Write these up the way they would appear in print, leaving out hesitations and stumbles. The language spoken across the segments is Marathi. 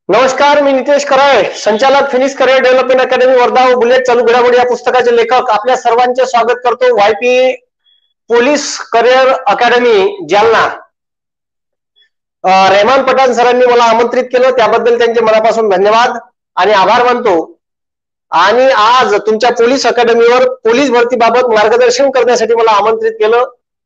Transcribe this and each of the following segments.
नमस्कार, मी नितेश कराळे, संचालक Phoenix career development academy Wardha व बुलेट चालू घडामोडी या पुस्तकाचे लेखक आपल्या सर्वांचे स्वागत करतो. YP police career academy Jalna. Rehman Pathan सरांनी मला आमंत्रित केलं, त्याबद्दल त्यांचे मनापासून धन्यवाद आणि आभार मानतो. आणि आज तुमच्या पोलीस अकॅडमीवर पोलीस भरतीबाबत मार्गदर्शन करण्यासाठी मला आमंत्रित केलं.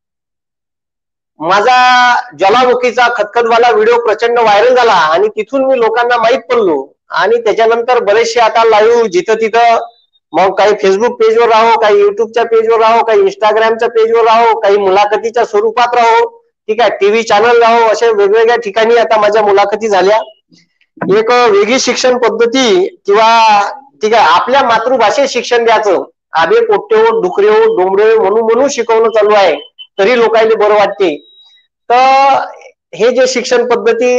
माझा ज्वालामुखीचा खतखतवाला व्हिडिओ प्रचंड व्हायरल झाला आणि तिथून मी लोकांना माहीत पडलो. आणि त्याच्यानंतर बरेचसे आता लाईव्ह जिथं तिथं, मग काही फेसबुक पेजवर राहो, काही युट्यूबच्या पेजवर राहो, काही इंस्टाग्रामच्या पेजवर राहो, काही मुलाखतीच्या स्वरूपात राहो, ठीक आहे, टीव्ही चॅनल राहो, अशा वेगवेगळ्या ठिकाणी आता माझ्या मुलाखती झाल्या. एक वेगळी शिक्षण पद्धती किंवा ठीक आहे आपल्या मातृभाषेत शिक्षण द्यायचं, आबे पोट्टे हो डुकरे हो डोंबरे म्हणून म्हणून शिकवणं चालू आहे, तरी लोकांना बरं वाटते. तर हे जे शिक्षण पद्धती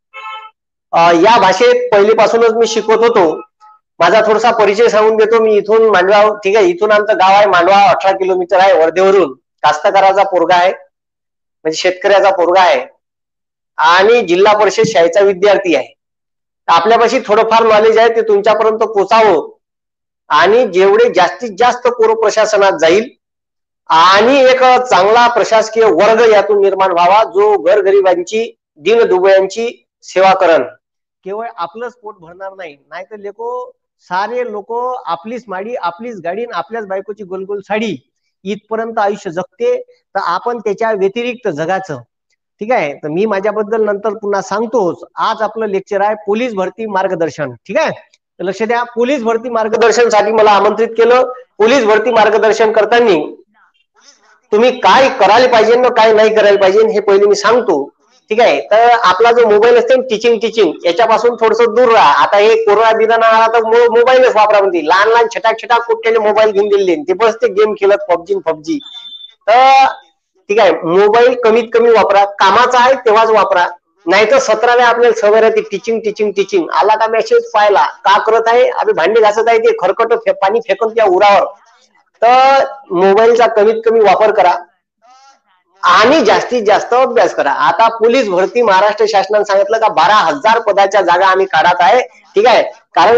या भाषेत पहिलीपासूनच मी शिकवत होतो. माझा थोडासा परिचय सांगून देतो. मी इथून मांडवा, ठीक आहे, इथून आमचं गाव आहे मांडवा, 18 किलोमीटर आहे वर्धेवरून. कास्तकाराचा पोरगा आहे, म्हणजे शेतकऱ्याचा पोरगा आहे आणि जिल्हा परिषद शाळेचा विद्यार्थी आहे. आपल्यापाशी थोडंफार नॉलेज आहे ते तुमच्यापर्यंत पोचावं आणि जेवढे जास्तीत जास्त पूर्व प्रशासनात जाईल आणि एक चांगला प्रशासकीय वर्ग यातून निर्माण व्हावा, जो गरगरिबांची दीनदुबळ्यांची सेवा करण. केवळ आपलंच पोट भरणार नाही, नाहीतर लेको सारे लोक आपलीच माडी आपलीच गाडी आपल्याच बायकोची गोलगोल साडी इथपर्यंत आयुष्य जगते, तर आपण त्याच्या व्यतिरिक्त जगाचं. ठीक आहे, तर मी माझ्याबद्दल नंतर पुन्हा सांगतोच. आज आपलं लेक्चर आहे पोलीस भरती मार्गदर्शन. ठीक आहे, तर लक्ष द्या. पोलीस भरती मार्गदर्शनसाठी मला आमंत्रित केलं. पोलीस भरती मार्गदर्शन करताना तुम्ही काय करायला पाहिजे ना काय नाही करायला पाहिजे हे पहिले मी सांगतो. ठीक आहे, तर आपला जो मोबाईल असते टीचिंग याच्यापासून थोडस दूर राहा. आता हे कोरोना बिना आता मोबाईलच वापरा म्हणते. लहान लहान छटाक कुठले मोबाईल घेऊन दिले ते बस ते गेम खेळत पबजी. तर ठीक आहे, मोबाईल कमीत कमी वापरा, कामाचा आहे तेव्हाच वापरा. नाही तर 17व्या आपल्याला सवय राहते टीचिंग आला का मेसेज पाहिला का करत आहे, अभि भांडे घासत आहे ते खरकट पाणी फेकून त्या उरावर. तर मोबाईलचा कमीत कमी वापर करा आणि जास्तीत जास्त अभ्यास करा. आता पोलीस भरती महाराष्ट्र शासनाने सांगितलं का 12,000 पदाच्या जागा आम्ही काढत आहे. ठीक आहे,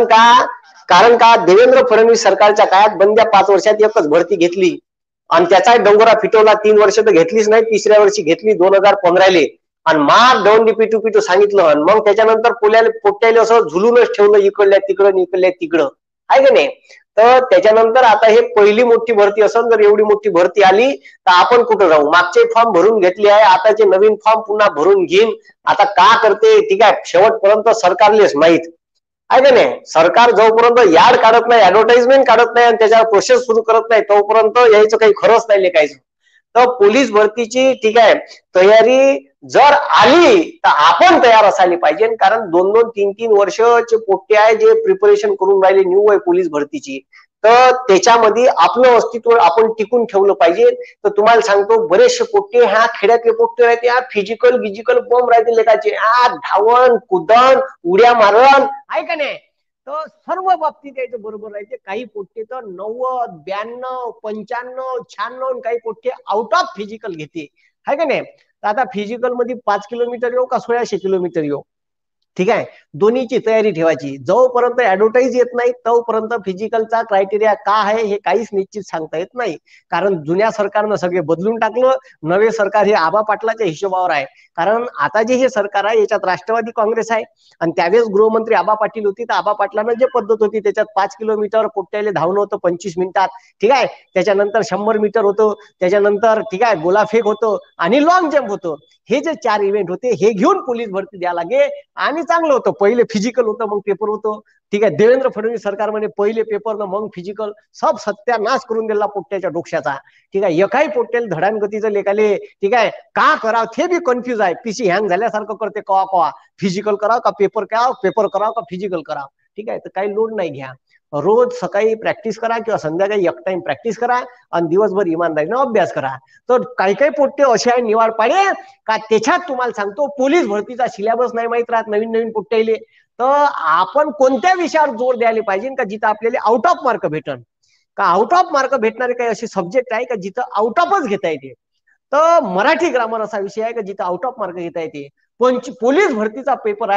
कारण का देवेंद्र फडणवीस सरकारच्या काळात बंद्या 5 वर्षात एकच भरती घेतली आणि त्याचा डोंगरा फिटवला. 3 वर्ष तर घेतलीच नाही, तिसऱ्या वर्षी घेतली 2015ले आणि माग डाऊन पिटू सांगितलं. आणि मग त्याच्यानंतर पोट्याले असं झुलूनच ठेवलं, इकडल्या तिकडं आहे का नाही. तर त्याच्यानंतर आता हे पहिली मोठी भरती असेल. जर एवढी मोठी भरती आली तर आपण कुठं जाऊ. मागचे फॉर्म भरून घेतले आहे, आताचे नवीन फॉर्म पुन्हा भरून घेईन. आता का करते, ठीक आहे, शेवटपर्यंत सरकारलेच माहित आहे का नाही. सरकार जोपर्यंत याड काढत नाही, ऍडव्हर्टाइजमेंट काढत नाही आणि त्याच्यावर प्रोसेस सुरू करत नाही, तोपर्यंत यायचं काही खरंच नाही लेखायचं. तर पोलीस भरतीची ठीक आहे तयारी जर आली तर आपण तयार असायला पाहिजे. कारण 2-3 वर्षाचे पोट्टे आहे जे प्रिपरेशन करून राहिले न्यू आहे पोलीस भरतीची. तर त्याच्यामध्ये आपलं अस्तित्व आपण टिकून ठेवलं पाहिजे. तर तुम्हाला सांगतो, बरेचसे पोट्टे ह्या खेड्यातले पोट्टे राहते, फिजिकल बॉम्ब राहते लेखाचे, धावण कुदन उड्या मारण आहे का नाही. तर सर्व बाबतीत यायचं बरोबर राहायचे. काही पोट्टे तर 90, 92, 95, 96, काही पोट्टे आउट ऑफ फिजिकल घेते आहे का नाही. तर आता फिजिकल मध्ये 5 किलोमीटर येऊ का 1600 किलोमीटर येऊ, ठीक आहे, दोन्हीची तयारी ठेवायची. जोपर्यंत ऍडव्हर्टाईज येत नाही तोपर्यंत फिजिकलचा क्रायटेरिया का आहे हे काहीच निश्चित सांगता येत नाही. कारण जुन्या सरकारनं सगळे बदलून टाकलं, नवे सरकार हे आबा पाटलाच्या हिशोबावर आहे. कारण आता जे हे सरकार आहे याच्यात राष्ट्रवादी काँग्रेस आहे आणि त्यावेळेस गृहमंत्री आबा पाटील होती. तर आबा पाटलांना जे पद्धत होती त्याच्यात 5 किलोमीटर पोट्याले धावणं होतं 25 मिनिटात. ठीक आहे, त्याच्यानंतर 100 मीटर होतं, त्याच्यानंतर ठीक आहे गोलाफेक होतं आणि लॉंग जम्प होतं. हे जे 4 इव्हेंट होते हे घेऊन पोलीस भरती द्या लागे. आणि चांगलं होतं, पहिले फिजिकल होतं मग पेपर होतं. ठीक आहे, देवेंद्र फडणवीस सरकार म्हणे पहिले पेपर न मग फिजिकल, सब सत्यानाश करून दिला पोट्ट्याच्या डोक्याचा. ठीक आहे, एकाही पोट्ट्याला धडानगतीचं लेखाले ठीक आहे का करावं ते बी कन्फ्युज आहे. पीसी हँग झाल्यासारखं करते, कवा फिजिकल करावं का पेपर करावं का फिजिकल करावं. ठीक आहे, तर काही लोड नाही घ्या. रोज सकाळी प्रॅक्टिस करा किंवा संध्याकाळी एक टाइम प्रॅक्टिस करा आणि दिवसभर इमानदारीनं अभ्यास करा. तर काही पोट्टे असे आहे निवाड पाडे का त्याच्यात तुम्हाला सांगतो पोलीस भरतीचा सिलेबस नाही माहित राहत नवीन पोट्टे. तर आपण कोणत्या विषयावर जोर द्यायला पाहिजे का जिथं आपल्याला आउट ऑफ मार्क भेटन. का आउट ऑफ मार्क भेटणारे काही असे सब्जेक्ट आहे का जिथं आउट ऑफच घेता येते. तर मराठी ग्रामर असा विषय आहे का जिथं आउट ऑफ मार्क घेता येते. पोलीस भरतीचा पेपर आहे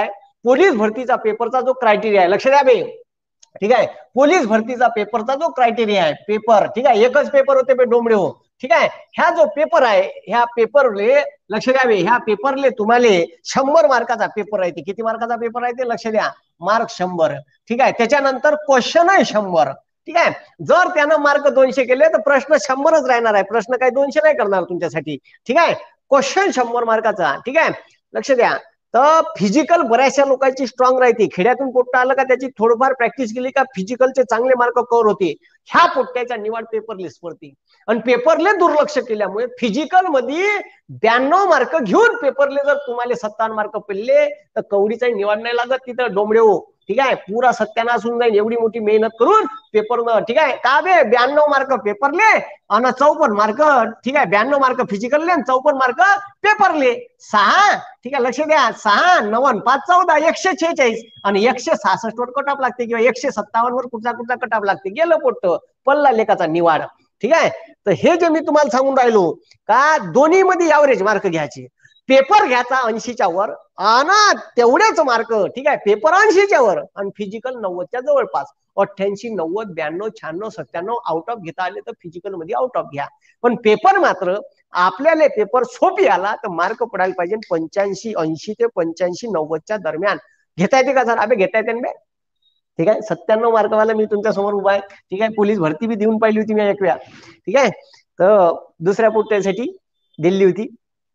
पोलीस भरतीचा पेपरचा जो क्रायटेरिया आहे, लक्ष द्या बे, ठीक आहे, पोलीस भरतीचा पेपरचा जो क्रायटेरिया आहे, पेपर, ठीक आहे, एकच पेपर होते बे डोंबडे हो, ठीक आहे, ह्या जो पेपर आहे, ह्या पेपरले लक्ष द्यावे, ह्या पेपरले तुम्हाला 100 मार्काचा पेपर आहे. किती मार्काचा पेपर आहे ते लक्ष द्या, मार्क 100, ठीक आहे. त्याच्यानंतर क्वेश्चन आहे 100, ठीक आहे. जर त्यानं मार्क 200 केले तर प्रश्न 100च राहणार आहे, प्रश्न काही 200 नाही करणार तुमच्यासाठी, ठीक आहे. क्वेश्चन 100 मार्काचा, ठीक आहे, लक्ष द्या. तर फिजिकल बऱ्याचशा लोकांची स्ट्रॉंग राहते, खेड्यातून पोट्टा आलं का त्याची थोडंफार प्रॅक्टिस केली का फिजिकलचे चांगले मार्क कव्हर होते. ह्या पोट्ट्याच्या निवड पेपर लिस्ट वरती, आणि पेपरले दुर्लक्ष केल्यामुळे फिजिकल मध्ये 92 मार्क घेऊन पेपरले जर तुम्हाला 57 मार्क पडले तर कवडीचा निवड नाही लागत तिथं डोंबडे हो, ठीक आहे. पुरा सत्यानाश होऊन जाईल एवढी मोठी मेहनत करून पेपर, ठीक आहे. का बे 92 मार्क पेपरले आणि 54 मार्क, ठीक आहे, 92 मार्क फिजिकलले आणि 54 मार्क पेपरले, 6, ठीक आहे, लक्ष द्या, 6 9 5 14 146 आणि 166 वर कट ऑफ लागते किंवा 157 वर कुठचा कट ऑफ लागते, गेलं पोट पल्ला लेखाचा निवाड, ठीक आहे. तर हे जे मी तुम्हाला सांगून राहिलो का दोन्ही मध्ये ऍव्हरेज मार्क घ्यायचे, पेपर घ्यायचा 80च्या वर आणि तेवढेच मार्क, ठीक आहे, पेपर 80च्या वर आणि फिजिकल 90च्या जवळपास, 88 90 92 96 97 आउट ऑफ घेता आले तर फिजिकल मध्ये आउट ऑफ घ्या. पण पेपर मात्र आपल्याला पेपर सोपी आला तर मार्क पडायला पाहिजे 85 80 ते 85 90च्या दरम्यान. घेता येते का सर? अबे घेता येते ना, ठीक आहे. 97 मार्कवाला मी तुमच्या समोर उभा आहे, ठीक आहे. पोलीस भरती बी देऊन पाहिली होती मी एक वेळा, ठीक आहे. तर दुसऱ्या पोट्ट्यासाठी दिली होती.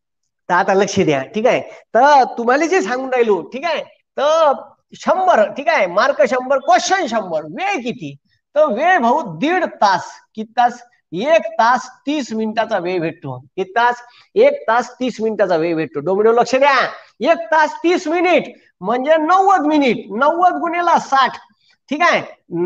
तर आता लक्ष द्या, ठीक आहे. तर तुम्हाला जे सांगून राहिलो, ठीक आहे, तर 100, ठीक आहे, मार्क 100, क्वेश्चन 100, वेळ किती? तर वेळ भाऊ 1.5 तास. किती तास? 1 तास 30 मिनिटाचा वेळ भेटतो. किती तास? 1 तास 30 मिनिटाचा वेळ भेटतो. डोंबडे लक्ष द्या, 1 तास 30 मिनिट म्हणजे 90 मिनिट, 90 गुणिले 60, ठीक आहे.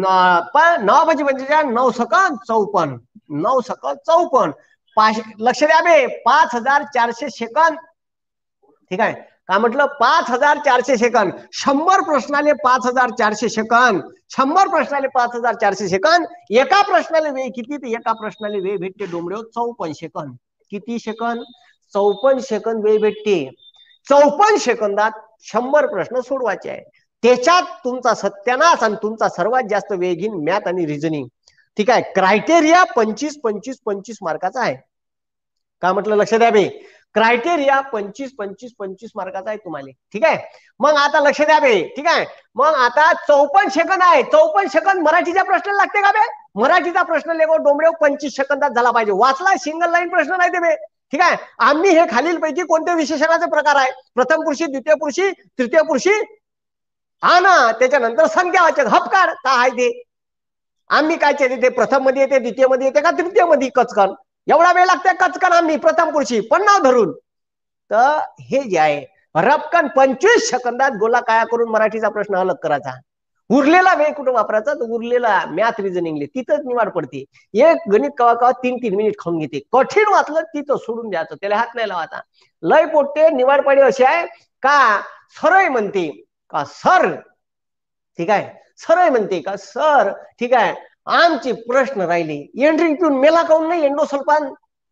9 म्हणजे 9 सेकंद 54, 9 सेकंद 54, लक्ष द्या बे, 5400 सेकंद, ठीक आहे. काय म्हटलं? 5400 सेकंद. 100 प्रश्नाले 5400 सेकंद, 100 प्रश्नाले 5400 सेकंद. एका प्रश्नाले वेळ किती? तर एका प्रश्नाले वेळ भेटते डोंबडे 54 सेकंद. किती सेकंद? 54 सेकंद वेळ भेटते. 54 सेकंदात 100 प्रश्न सोडवायचे आहे. त्याच्यात तुमचा सत्यानाश आणि तुमचा सर्वात जास्त वेळ घेईन मॅथ आणि रिझनिंग, ठीक आहे. क्रायटेरिया 25 25 25 मार्काचा आहे. काय म्हटलं? लक्ष द्या बे, क्रायटेरिया 25 25 25 मार्काचा आहे तुम्हाला, ठीक आहे. मग आता लक्ष द्या बे, ठीक आहे. मग आता 54 सेकंद आहे. 54 सेकंद मराठीचा प्रश्न लागते का बे? मराठीचा प्रश्न लेगो डोंबडे 25 सेकंदात झाला पाहिजे. वाचला सिंगल लाईन प्रश्न नाही ते बे, ठीक आहे. आम्ही हे खालीलपैकी कोणत्या विशेषणाचे प्रकार आहे? प्रथम पुरुषी, द्वितीय पुरुषी, तृतीय पुरुषी, हा ना, त्याच्यानंतर संख्यावाचक हपकार काय आहे ते आम्ही काय ते प्रथम मध्ये येते, द्वितीय मध्ये येते का तृतीय मध्ये कचकन? एवढा वेळ लागते कचकन आम्ही प्रथम पुरुषी पण नाव धरून. तर हे जे आहे रपकन 25 सेकंदात गोला काया करून मराठीचा प्रश्न अलग करायचा. उरलेला वेळ कुठं वापरायचा? तर उरलेला मॅथ रिझनिंगले तिथंच निवाड पडते. एक गणित कवा कवा 3-3 मिनिट खाऊन घेते. कठीण वाचलं तिथं सोडून द्यायचं, त्याला हात नाही लावायचा. लय पोट्टे निवाड पाडी अशी आहे का सरळ म्हणते का सर, ठीक आहे, सरळ म्हणते का सर, ठीक आहे, आमचे प्रश्न राहिले एंड्रिंग पिऊन मेला काऊन नाही एंडोसल्फान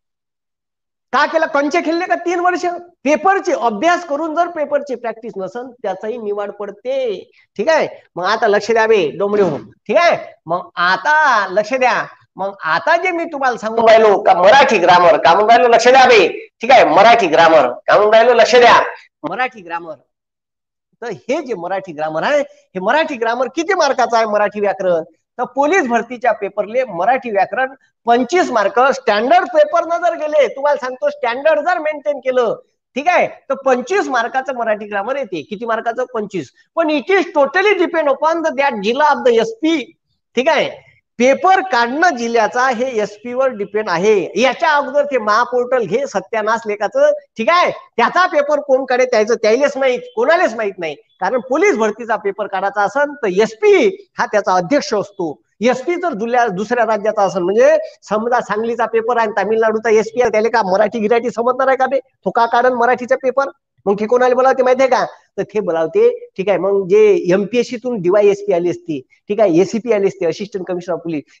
का केला? कंचे खेळले का 3 वर्ष? पेपरचे अभ्यास करून जर पेपरची प्रॅक्टिस नसन त्याचाही निवाड पडते, ठीक आहे. मग आता लक्ष द्या बे डोंबडे हो, ठीक आहे. मग आता लक्ष द्या, मग आता जे मी तुम्हाला सांगून राहिलो का मराठी ग्रामर का म्हणून राहिलो, लक्ष द्या बे, ठीक आहे. मराठी ग्रामर का म्हणून राहिलो, लक्ष द्या, मराठी ग्रामर. तर हे जे मराठी ग्रामर आहे, हे मराठी ग्रामर किती मार्काचा आहे? मराठी व्याकरण तर पोलीस भरतीच्या पेपरले मराठी व्याकरण 25 मार्क. स्टँडर्ड पेपर न जर गेले, तुम्हाला सांगतो स्टँडर्ड जर मेंटेन केलं, ठीक आहे, तर 25 मार्काचं मराठी ग्रामर येते. किती मार्काचं? 25. पण it is totally depend upon that जिल्हा ऑफ द एसपी, ठीक आहे. पेपर काढणं जिल्ह्याचा हे एसपी वर डिपेंड आहे. याच्या अगोदर ते महापोर्टल घे सत्यानाश लेखाचं, ठीक आहे, त्याचा पेपर कोण काढे त्याचं त्यालाच माहित, कोणालाच माहित नाही. कारण पोलीस भरतीचा पेपर काढायचा असेल तर एसपी हा त्याचा अध्यक्ष असतो. एसपी जर दुसऱ्या राज्याचा असेल, म्हणजे समजा सांगलीचा पेपर आहे तामिळनाडूचा एसपी आहे, त्याला का मराठी गिराठी समजणार आहे का बे? तो का काढन मराठीचा पेपर? मग ते कोणाला बोलावते माहितीये का? तर ते बोलावते, ठीक आहे. मग जे एमपीएससीतून डीवायएसपी आली असती, ठीक आहे, एसीपी आली असते, assistant commissioner of police,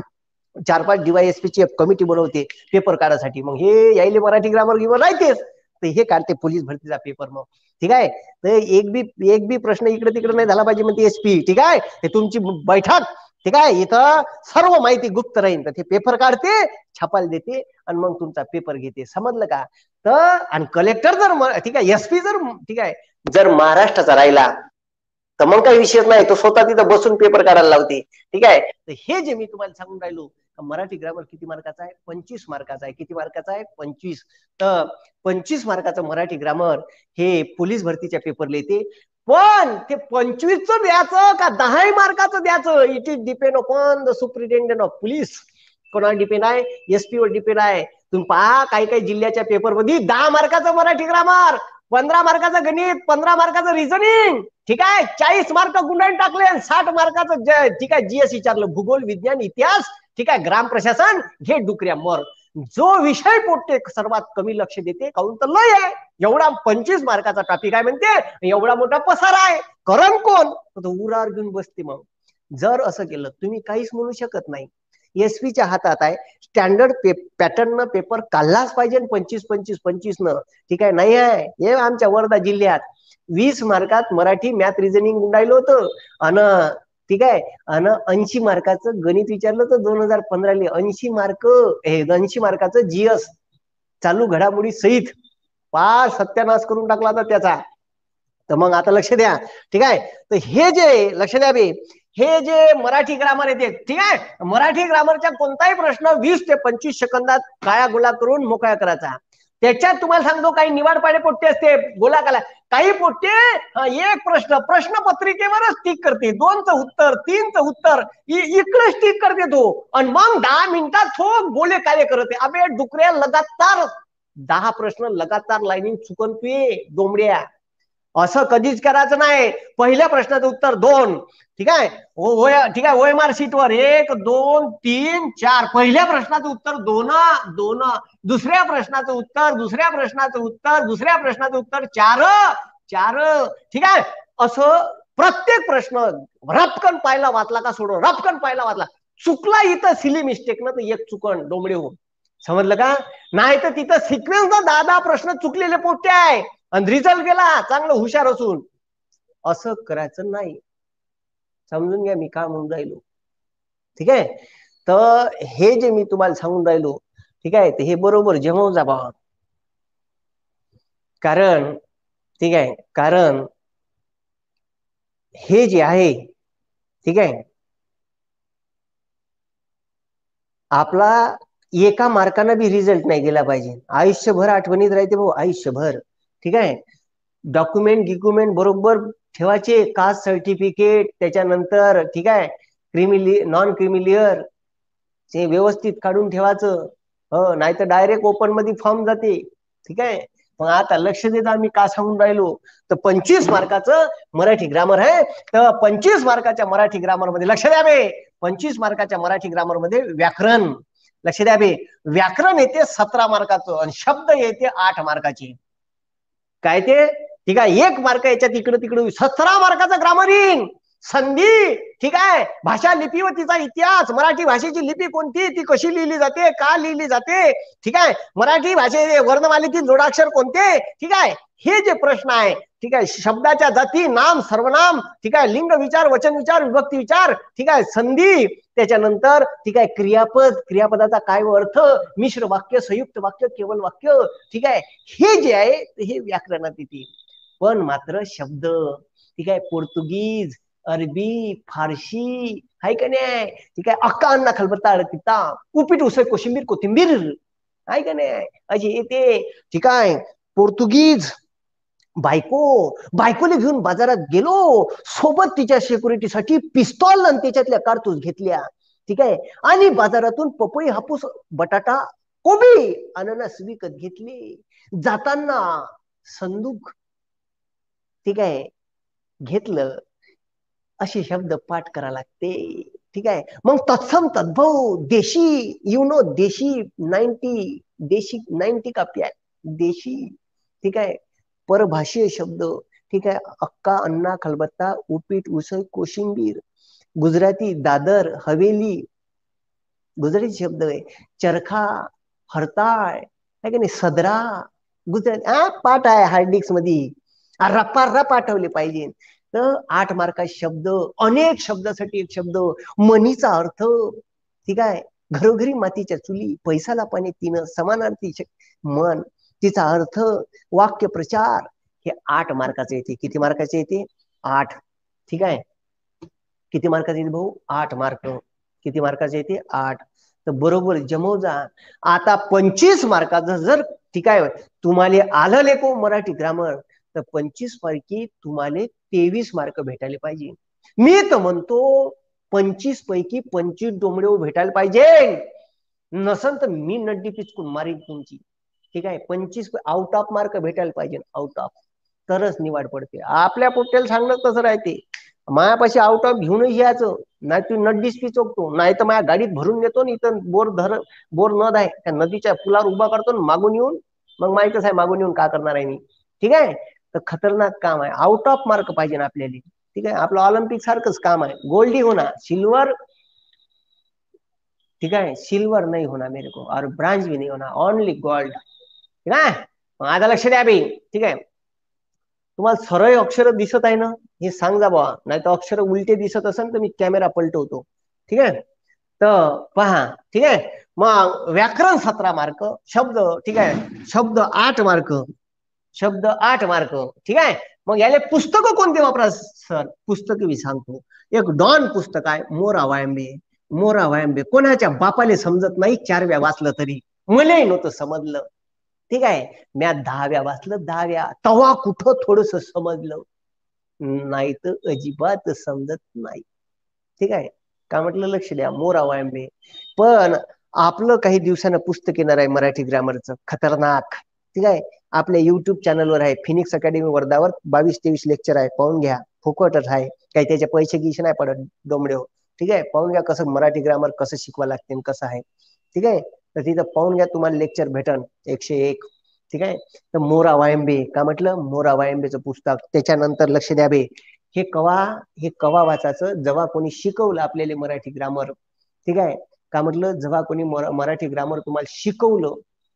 4-5 DYSP ची एक कमिटी बनवते पेपर काढायसाठी. मग हे यायले मराठी ग्रामर गिमर राहतेच. तर हे काढते पोलीस भरतीचा पेपर. मग ठीक आहे, तर एक बी प्रश्न इकडे तिकडे नाही झाला पाहिजे म्हणते एसपी. ठीक आहे, ते तुमची बैठक, ठीक आहे, इथं सर्व माहिती गुप्त राहील. तर ते पेपर काढते, छापायला देते आणि मग तुमचा पेपर घेते. समजलं का? तर आणि कलेक्टर जर, ठीक आहे, एसपी जर, ठीक आहे, जर महाराष्ट्राचा राहिला तर मग काही विषयच नाही, तो स्वतः तिथं बसून पेपर काढायला लावते. ठीक आहे, तर हे जे मी तुम्हाला सांगून राहिलो, मराठी ग्रामर किती मार्काचा आहे? 25 मार्काचा आहे. किती मार्काचा आहे? 25. तर 25 मार्काचं मराठी ग्रामर हे पोलीस भरतीच्या पेपरला येते. पण ते 25चं द्यायचं का 10 मार्काचं द्यायचं, it is depend upon the superintendent of police. कोणावर डिपेंड आहे? एसपी वर डिपेंड आहे. तुम्ही पहा, काही काही जिल्ह्याच्या पेपरमध्ये 10 मार्काचं मराठी ग्रामर, 15 मार्काचं गणित, 15 मार्काचं रिझनिंग, ठीक आहे, 40 मार्क गुंडाळून टाकले, 60 मार्काचं ठीक आहे जीएस विचारलं, भूगोल, विज्ञान, इतिहास, ठीक आहे, ग्राम प्रशासन, घे डुकऱ्या मर. जो विषय पोट्टे सर्वात कमी लक्ष देते, काऊन तर लय आहे. एवढा 25 मार्काचा टॉपिक आहे म्हणते, एवढा मोठा पसारा आहे, करण कोण? तो उरावर घेऊन बसते. मग जर असं केलं, तुम्ही काहीच म्हणू शकत नाही. एसपीच्या हातात आहे, स्टँडर्ड पॅटर्न पेपर काढलाच पाहिजे 25-25-25 न. ठीक आहे, नाही आहे. हे आमच्या वर्धा जिल्ह्यात 20 मार्कात मराठी मॅथ रिझनिंग गुंडाळलं होतं, आणि ठीक आहे, आणि 80 मार्काचं गणित विचारलं होतं 2015 80 मार्क, 80 मार्काचं जीएस चालू घडामोडी सहित पार सत्यानाश करून टाकला होता त्याचा. तर मग आता लक्ष द्या. ठीक आहे, तर हे जे लक्ष द्या बे, हे जे मराठी ग्रामर येते, ठीक आहे, मराठी ग्रामरचा कोणताही प्रश्न 20 ते 25 सेकंदात काळा गोळा करून मोकळा करायचा. त्याच्यात तुम्हाला सांगतो काही निवाडपाडे पोट्टे असते, गोला काला, काही पोट्टे एक प्रश्नपत्रिकेवरच टिक करते, 2चं उत्तर, 3चं उत्तर इकडेच टिक करते तो, आणि मग 10 मिनिटात तो बोले कार्य करते. अबे डुकऱ्या, लगातार 10 प्रश्न लगातार लाईनिंग चुकन तुये डोंबड्या, असं कधीच करायचं नाही. पहिल्या प्रश्नाचं उत्तर 2, ठीक आहे, ठीक आहे, ओएमआर शीटवर 1 2 3 4, पहिल्या प्रश्नाचं उत्तर 2, दुसऱ्या प्रश्नाचं उत्तर, दुसऱ्या प्रश्नाचं उत्तर, दुसऱ्या प्रश्नाचं उत्तर 4, ठीक आहे, असं प्रत्येक प्रश्न रपकन पाहिला वाचला का सोडो, रपकन पाहिला वाचला, चुकला इथं सिली मिस्टेक ना तर एक चुकन डोंबडे हो. समजलं का? नाही तर तिथं सिक्वेन्स 10 प्रश्न चुकलेले पोट्टे आहे आणि रिझल्ट गेला चांगलं हुशार असून. असं करायचं नाही. समजून घ्या मी काय म्हणून राहिलो. ठीक आहे, तर हे जे मी तुम्हाला सांगून राहिलो, ठीक आहे, ते हे बरोबर जेव्हा जा बा. कारण ठीक आहे, कारण हे जे आहे, ठीक आहे, आपला एका मार्कानं बी रिझल्ट नाही गेला पाहिजे, आयुष्यभर आठवणीत राहते भाऊ, आयुष्यभर. ठीक आहे, डॉक्युमेंट बरोबर ठेवायचे, कास्ट सर्टिफिकेट, त्याच्यानंतर ठीक आहे नॉन क्रिमिलियर ते व्यवस्थित काढून ठेवायचं. नाही तर डायरेक्ट ओपन मध्ये फॉर्म जाते. ठीक आहे, मग आता लक्ष देता मी का सांगून राहिलो, तर 25 मार्काचं मराठी ग्रामर आहे. तर 25 मार्काच्या मराठी ग्रामर मध्ये लक्ष द्या बे, 25 मार्काच्या मराठी ग्रामर मध्ये व्याकरण, लक्ष द्या बे, व्याकरण येते 17 मार्काचं आणि शब्द येते 8 मार्काचे. काय ते? ठीक आहे, 1 मार्क याच्यात इकडे तिकडे, 17 मार्काचं ग्रामरिंग, संधी, ठीक आहे, भाषा लिपी व तिचा इतिहास, मराठी भाषेची लिपी कोणती, ती कशी लिहिली जाते, का लिहिली जाते, ठीक आहे, मराठी भाषे वर्णमालेतील जोडाक्षर कोणते, ठीक आहे, हे जे प्रश्न आहे, ठीक आहे, शब्दाच्या जाती, नाम, सर्वनाम, ठीक आहे, लिंग विचार, वचन विचार, विभक्ती विचार, ठीक आहे, संधी, त्याच्यानंतर ठीक आहे क्रियापद, क्रियापदाचा काय अर्थ, मिश्र वाक्य, संयुक्त वाक्य, केवळ वाक्य, ठीक आहे, हे जे आहे हे व्याकरणात येते. पण मात्र शब्द, ठीक आहे, पोर्तुगीज, अरबी, फारशी, हाय का नाही, ठीक आहे, अक्का अन्ना खलबत्ता अडकिता, उपीट उसळ कोशिंबीर कोथिंबीर, हाय का नाही, अशी येते. ठीक आहे, पोर्तुगीज, बायकोले घेऊन बाजारात गेलो, सोबत तिच्या सिक्युरिटीसाठी पिस्तॉल आणि त्याच्यातल्या कारतूस घेतल्या. ठीक आहे, आणि बाजारातून पपई, हापूस, बटाटा, कोबी, अननस विकत घेतले. जाताना संदूक, ठीक आहे, घेतलं, असे शब्द पाठ करा लागते. ठीक आहे, मग तत्सम तद्भव, देशी, देशी 90 का प्या देशी, ठीक आहे, परभाषीय शब्द, ठीक आहे, अक्का अन्ना खलबत्ता, उपीट उसळ कोशिंबीर, गुजराती दादर हवेली, गुजराती शब्द आहे, चरखा, हरताळ, है का नाही, सदरा, गुजराती पाठ आहे हार्ड डिस्क मध्ये, रपारप आठवले पाहिजे. तर 8 मार्काचे शब्द, अनेक शब्दासाठी एक शब्द, मनीचा अर्थ, ठीक आहे, घरोघरी मातीच्या चुली, पैसाला पाणी तीन, समानार्थी मन, तिचा अर्थ, वाक्य प्रचार, हे 8 मार्काचे येते. किती मार्काचे येते? 8. ठीक आहे, किती मार्काचे येते भाऊ? 8 मार्क. किती मार्काचे येते? 8. तर बरोबर जमवजा. आता 25 मार्काचं जर, ठीक आहे, तुम्हाला आलं लेको मराठी ग्रामर, तर 25 पैकी तुम्हाला 23 मार्क भेटायला पाहिजे. मी तर म्हणतो 25 पैकी 25 डोंबडे भेटायला पाहिजे. नसन तर मी नड्डी पिचकून मारीन तुमची. ठीक आहे, 25 आउट ऑफ मार्क भेटायला पाहिजे, आउट ऑफ, तरच निवाड पडते. आपल्या पोट्याला सांगणं तसं राहते. मायापाशी आउट ऑफ घेऊनच यायचं, नाही तू नड्डीच पिचवतो, नाही तर माझ्या गाडीत भरून नेतो. इथं बोर नद आहे, त्या नदीच्या पुलावर उभा करतो, मागून येऊन, मग माहितच आहे मागून येऊन का करणार आहे मी. ठीक आहे, तर खतरनाक काम आहे. आउट ऑफ मार्क पाहिजे ना आपल्याला. ठीक आहे, आपलं ऑलिम्पिक सारखंच काम आहे. गोल्डी होणार, सिल्वर, ठीक है, सिल्वर नहीं होना मेरे को, और ब्रांज भी नहीं होना, ओनली गोल्ड. ठीक आहे, आता लक्ष द्या बी. ठीक आहे, तुम्हाला सरळ अक्षर दिसत आहे ना, हे सांग जा बाबा, नाही तर अक्षर उलटे दिसत असेल तर मी कॅमेरा पलटवतो. ठीक आहे, तर पहा. ठीक आहे, मग व्याकरण 17 मार्क, शब्द, ठीक आहे, शब्द 8 मार्क, शब्द 8 मार्क. ठीक आहे, मग याले पुस्तकं कोणते वापरा सर? पुस्तक मी सांगतो. एक डॉन पुस्तक आहे, मोरा वायंबे. मोरा वायंबे कोणाच्या बापाले समजत नाही, 4 वेळा वाचलं तरी. मलाही नव्हतं समजलं. ठीक आहे, म्या 10 वेळा वाचलं, 10 वेळा, तवा कुठं थोडस समजलं, नाही तर अजिबात समजत नाही. ठीक आहे, का म्हटलं? लक्ष द्या, मोरा वायंबे. पण आपलं काही दिवसानं पुस्तक येणार आहे मराठी ग्रामरचं, खतरनाक. ठीक आहे, आपल्या युट्यूब चॅनलवर आहे, फिनिक्स अकॅडमी वर्धावर 22-23 लेक्चर आहे, पाहून घ्या. फुकटच आहे, काही त्याचे पैसे गिसे नाही पडत डोंबड्यो. ठीक आहे, पाहून घ्या कसं मराठी ग्रामर कसं शिकवा लागते, कसं आहे. ठीक आहे, तर तिथं पाहून घ्या, तुम्हाला लेक्चर भेटन 101. ठीक आहे, तर मोरा वायंबे, का म्हटलं? मोरा वायंबेचं पुस्तक. त्याच्यानंतर लक्ष द्या बे, हे कवा वाचायचं? जेव्हा कोणी शिकवलं आपल्याला मराठी ग्रामर. ठीक आहे, का म्हटलं? जेव्हा कोणी मराठी ग्रामर तुम्हाला शिकवलं,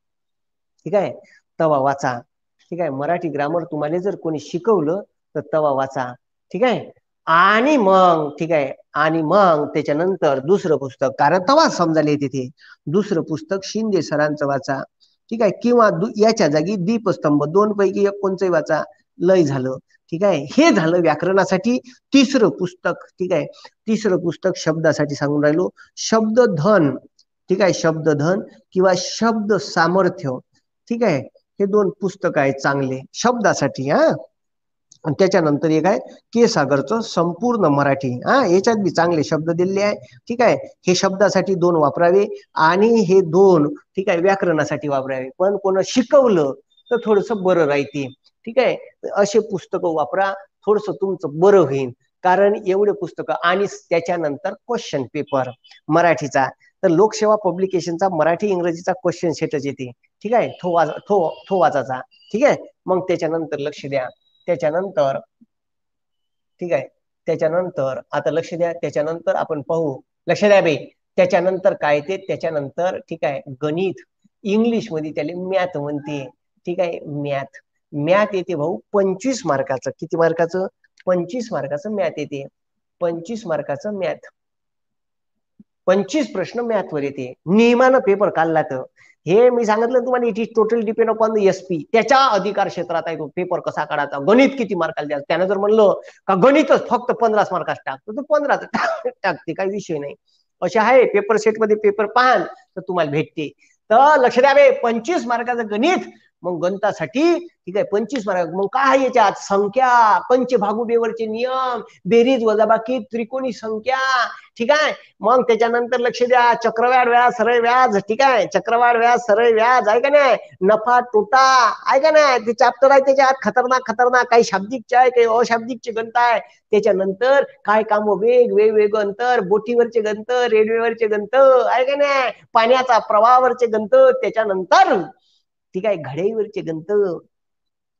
ठीक आहे, तवा वाचा. ठीक आहे, मराठी ग्रामर तुम्हाला जर कोणी शिकवलं तर तवा वाचा. ठीक आहे, आणि मग, ठीक आहे, आणि मग त्याच्यानंतर दुसरं पुस्तक, कारण तवा समजायला येते ते. दुसरं पुस्तक शिंदे सरांचं वाचा. ठीक आहे, किंवा याच्या जागी दीपस्तंभ, 2 पैकी एक कोणचंही वाचा, लय झालं. ठीक आहे, हे झालं व्याकरणासाठी. तिसरं पुस्तक, ठीक आहे, तिसरं पुस्तक शब्दासाठी सांगून राहिलो, शब्दधन. ठीक आहे, शब्दधन किंवा शब्द सामर्थ्य. ठीक आहे, हे 2 पुस्तक आहेत चांगले शब्दासाठी. आणि त्याच्यानंतर एक आहे केसागरचं संपूर्ण मराठी. याच्यात बी चांगले शब्द दिलेले आहे. ठीक आहे, हे शब्दासाठी 2 वापरावे, आणि हे 2, ठीक आहे, व्याकरणासाठी वापरावे. पण कोण शिकवलं तर थोडस बरं राहते. ठीक आहे, असे पुस्तकं वापरा, थोडस तुमचं बरं होईल. कारण एवढे पुस्तकं, आणि त्याच्यानंतर क्वेश्चन पेपर मराठीचा, तर लोकसेवा पब्लिकेशनचा मराठी इंग्रजीचा क्वेश्चन सेटच येते. ठीक आहे, तो वाचायचा. ठीक आहे, मग त्याच्यानंतर लक्ष द्या, त्याच्यानंतर, ठीक आहे, त्याच्यानंतर आता लक्ष द्या, त्याच्यानंतर आपण पाहू. लक्ष द्या बे, त्याच्यानंतर काय ते, त्याच्यानंतर, ठीक आहे, गणित. इंग्लिश मध्ये त्याला मॅथ म्हणते. ठीक आहे, मॅथ येते भाऊ 25 मार्काचं. किती मार्काचं? 25 मार्काचं मॅथ येते. 25 मार्काचं मॅथ, 25 प्रश्न मॅथवर येते. नियमानं पेपर काढला तर, हे मी सांगितलं तुम्हाला, it is total depend upon the SP. त्याच्या अधिकार क्षेत्रात आहे तो पेपर कसा काढायचा, गणित किती मार्काला द्यायचं. त्यानं जर म्हणलं का गणितच फक्त 15 मार्काच टाक, तर तो 15 टाकते, काही विषय नाही. असे आहे पेपर सेट मध्ये, पेपर पाहाल तर तुम्हाला भेटते. तर लक्ष द्यावे, 25 मार्काचं गणित. मग गणितासाठी, ठीक आहे, 25 मार्क. मग काय याच्यात? संख्या, पंचभागुबेवरचे नियम, बेरीज वजाबाकी, त्रिकोणी संख्या. ठीक आहे, मग त्याच्यानंतर लक्ष द्या, चक्रवाढ व्याज, सरळ व्याज. ठीक आहे, चक्रवाढ व्याज, सरळ व्याज, आहे का नाही? नफा तोटा, आहे का नाही? ते चॅप्टर आहे त्याच्यात, खतरनाक खतरनाक. काही शाब्दिकचे आहे, काही अशाब्दिकचे गणित आहे. त्याच्यानंतर काय काम, वेगवेगळं अंतर, बोटीवरचे गणित, रेल्वेवरचे गणित, आहे का नाही? पाण्याचा प्रवाहावरचे गणित. त्याच्यानंतर, ठीक आहे, घड्याळीवरचे गणित.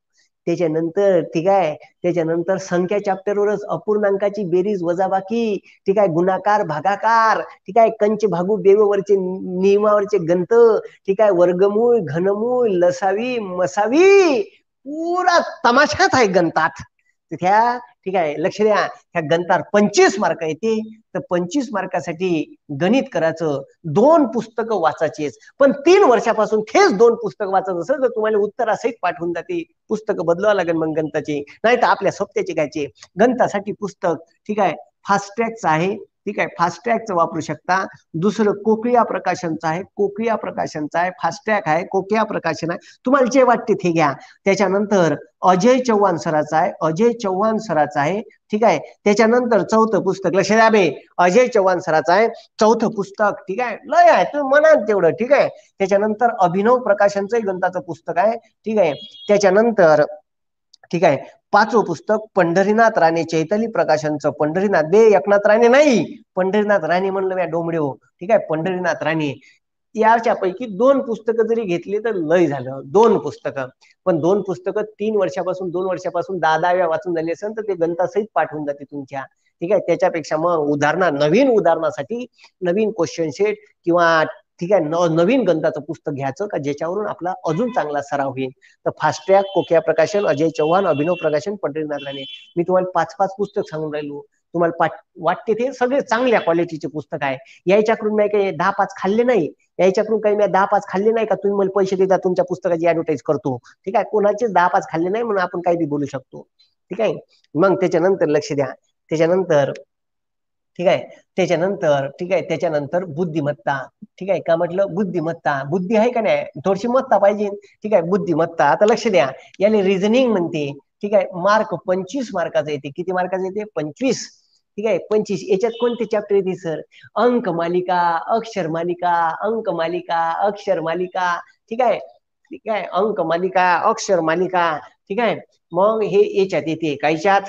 त्याच्यानंतर ठीक आहे, त्याच्यानंतर संख्या चॅप्टरवरच अपूर्णांकाची बेरीज वजाबाकी, ठीक आहे, गुणाकार भागाकार, ठीक आहे, कंच भागू बेवरचे नियमावरचे गंत, ठीक आहे, वर्गमूळ घनमूळ लसावी मसावी, पुरा तमाशाच आहे गणतात. त्या ठीक आहे, लक्ष द्या, ह्या गणितात 25 मार्क येते. तर 25 मार्कासाठी गणित करायचं, 2 पुस्तकं वाचायचीच. पण 3 वर्षापासून तेच 2 पुस्तकं वाचत असेल तर तुम्हाला उत्तरासहित पाठवून जाते. पुस्तकं बदलावं लागेल मग गणिताची, नाही तर आपल्या सोप्याचे घ्यायचे. गणितासाठी पुस्तक ठीक आहे फास्ट ट्रॅकचं आहे, ठीक आहे, फास्ट ट्रॅकचं वापरू शकता. दुसरं कोकिळा प्रकाशनचं आहे, कोकिळा प्रकाशनचं आहे, फास्ट ट्रॅक आहे, कोकिळा प्रकाशन आहे, तुम्हाला जे वाटते ते घ्या. त्याच्यानंतर अजय चव्हाण सराचा आहे, अजय चव्हाण सराचा आहे, ठीक आहे. त्याच्यानंतर चौथं पुस्तक, लक्ष द्या बे, अजय चव्हाण सराचा आहे चौथं पुस्तक, ठीक आहे, लय आहे तुम्ही म्हणा तेवढं, ठीक आहे. त्याच्यानंतर अभिनव प्रकाशनचं गणिताचं पुस्तक आहे, ठीक आहे. त्याच्यानंतर ठीक आहे, 5वं पुस्तक पंढरीनाथ राणे चैताली प्रकाशनचं, पंढरीनाथ बे एकनाथ राणे नाही, पंढरीनाथ राणे म्हणलं म्या डोंबडे हो, ठीक आहे, पंढरीनाथ राणे. याच्यापैकी 2 पुस्तकं जरी घेतली तर लय झालं, 2 पुस्तकं. पण 2 पुस्तकं 2 वर्षापासून 10 वेळा वाचून झाली असेल तर ते गणितासहित पाठवून जाते तुमच्या, ठीक आहे. त्याच्यापेक्षा मग नवीन उदाहरणासाठी नवीन क्वेश्चन सेट किंवा ठीक आहे नवीन गणिताचं पुस्तक घ्यायचं का ज्याच्यावरून आपला अजून चांगला सराव होईल. तर फास्ट ट्रॅक, कोकिळा प्रकाशन, अजय चव्हाण, अभिनव प्रकाशन, पंढरीनाथ राणे, मी तुम्हाला 5-5 पुस्तक सांगून राहिलो. तुम्हाला वाटते ते सगळे चांगल्या क्वालिटीचे पुस्तक आहे. याच्याकडून मी काही 10-5 खाल्ले नाही, याच्याकडून काही मी 10-5 खाल्ले नाही का तुम्ही मला पैसे देता तुमच्या पुस्तकाची ऍडव्हर्टाईज करतो, ठीक आहे. कोणाचे 10-5 खाल्ले नाही म्हणून आपण काही बी बोलू शकतो, ठीक आहे. मग त्याच्यानंतर लक्ष द्या, त्याच्यानंतर ठीक आहे, त्याच्यानंतर ठीक आहे, त्याच्यानंतर बुद्धिमत्ता, ठीक आहे. का म्हटलं बुद्धिमत्ता, बुद्धी आहे का नाही, थोडीशी मत्ता पाहिजे, ठीक आहे, बुद्धिमत्ता. आता लक्ष द्या, याने रिझनिंग म्हणते, ठीक आहे. मार्क 25 मार्काचा येते. किती मार्काचा येते? 25, ठीक आहे, 25. याच्यात कोणते चॅप्टर येते सर? अंक मालिका, अक्षर मालिका, अंक मालिका, अक्षर मालिका, ठीक आहे, ठीक आहे, अंक मालिका, अक्षर मालिका, ठीक आहे. मग हे याच्यात येते कायच्यात,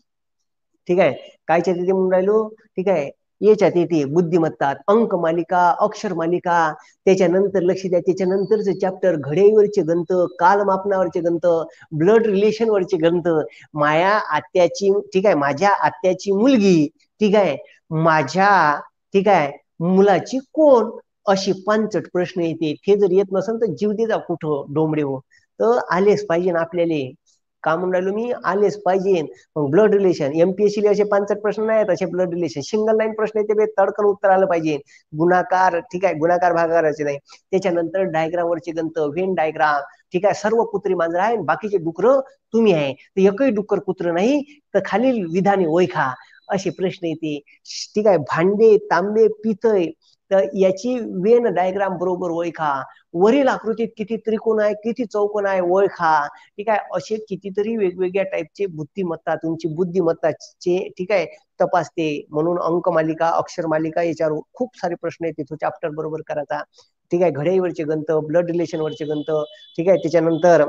ठीक आहे, कायच्यात येते म्हणून राहिलो, ठीक आहे, याच्यात येते बुद्धिमत्ता, अंक मालिका, अक्षर मालिका. त्याच्यानंतर लक्ष द्या, त्याच्यानंतरचे चॅप्टर घड्याळीवरचे गणित, कालमापनावरचे गणित, ब्लड रिलेशन वरचे गणित, माया आत्याची, ठीक आहे, माझ्या आत्याची मुलगी, ठीक आहे, माझ्या ठीक आहे मुलाची कोण, अशी 65 प्रश्न येते. ते जर येत नसेल तर जीव दे जा कुठं डोंबडे हो, तर आलेच पाहिजे आपल्याला. का म्हणून राहिलो मी, आलेच पाहिजे. मग ब्लड रिलेशन, एमपीएससी असे 65 प्रश्न नाही आहेत, असे ब्लड रिलेशन सिंगल लाईन प्रश्न येते, तडकन उत्तर आलं पाहिजे. गुणाकार, ठीक आहे, गुणाकार भागाकाराचे नाही. त्याच्यानंतर डायग्राम वरचे गणित, व्हेन डायग्राम, ठीक आहे, सर्व कुत्री मांजर आहे, बाकीचे डुकर तुम्ही आहे, तर एकही डुकर कुत्र नाही, तर खालील विधाने ओळखा, असे प्रश्न येते, ठीक आहे. भांडे, तांबे, पितळ, तर याची वेन डायग्राम बरोबर ओळखा. वरील आकृतीत किती त्रिकोण आहे, किती चौकोन आहे ओळखा, ठीक आहे. असे कितीतरी वेगवेगळ्या टाईपचे बुद्धिमत्ता, तुमची बुद्धिमत्ताचे ठीक आहे तपासते. म्हणून अंक मालिका, अक्षर मालिका याच्यावर खूप सारे प्रश्न येते, तो चॅप्टर बरोबर करायचा, ठीक आहे. घड्याळीवरचे गणित, ब्लड रिलेशन वरचे गणित, ठीक आहे. त्याच्यानंतर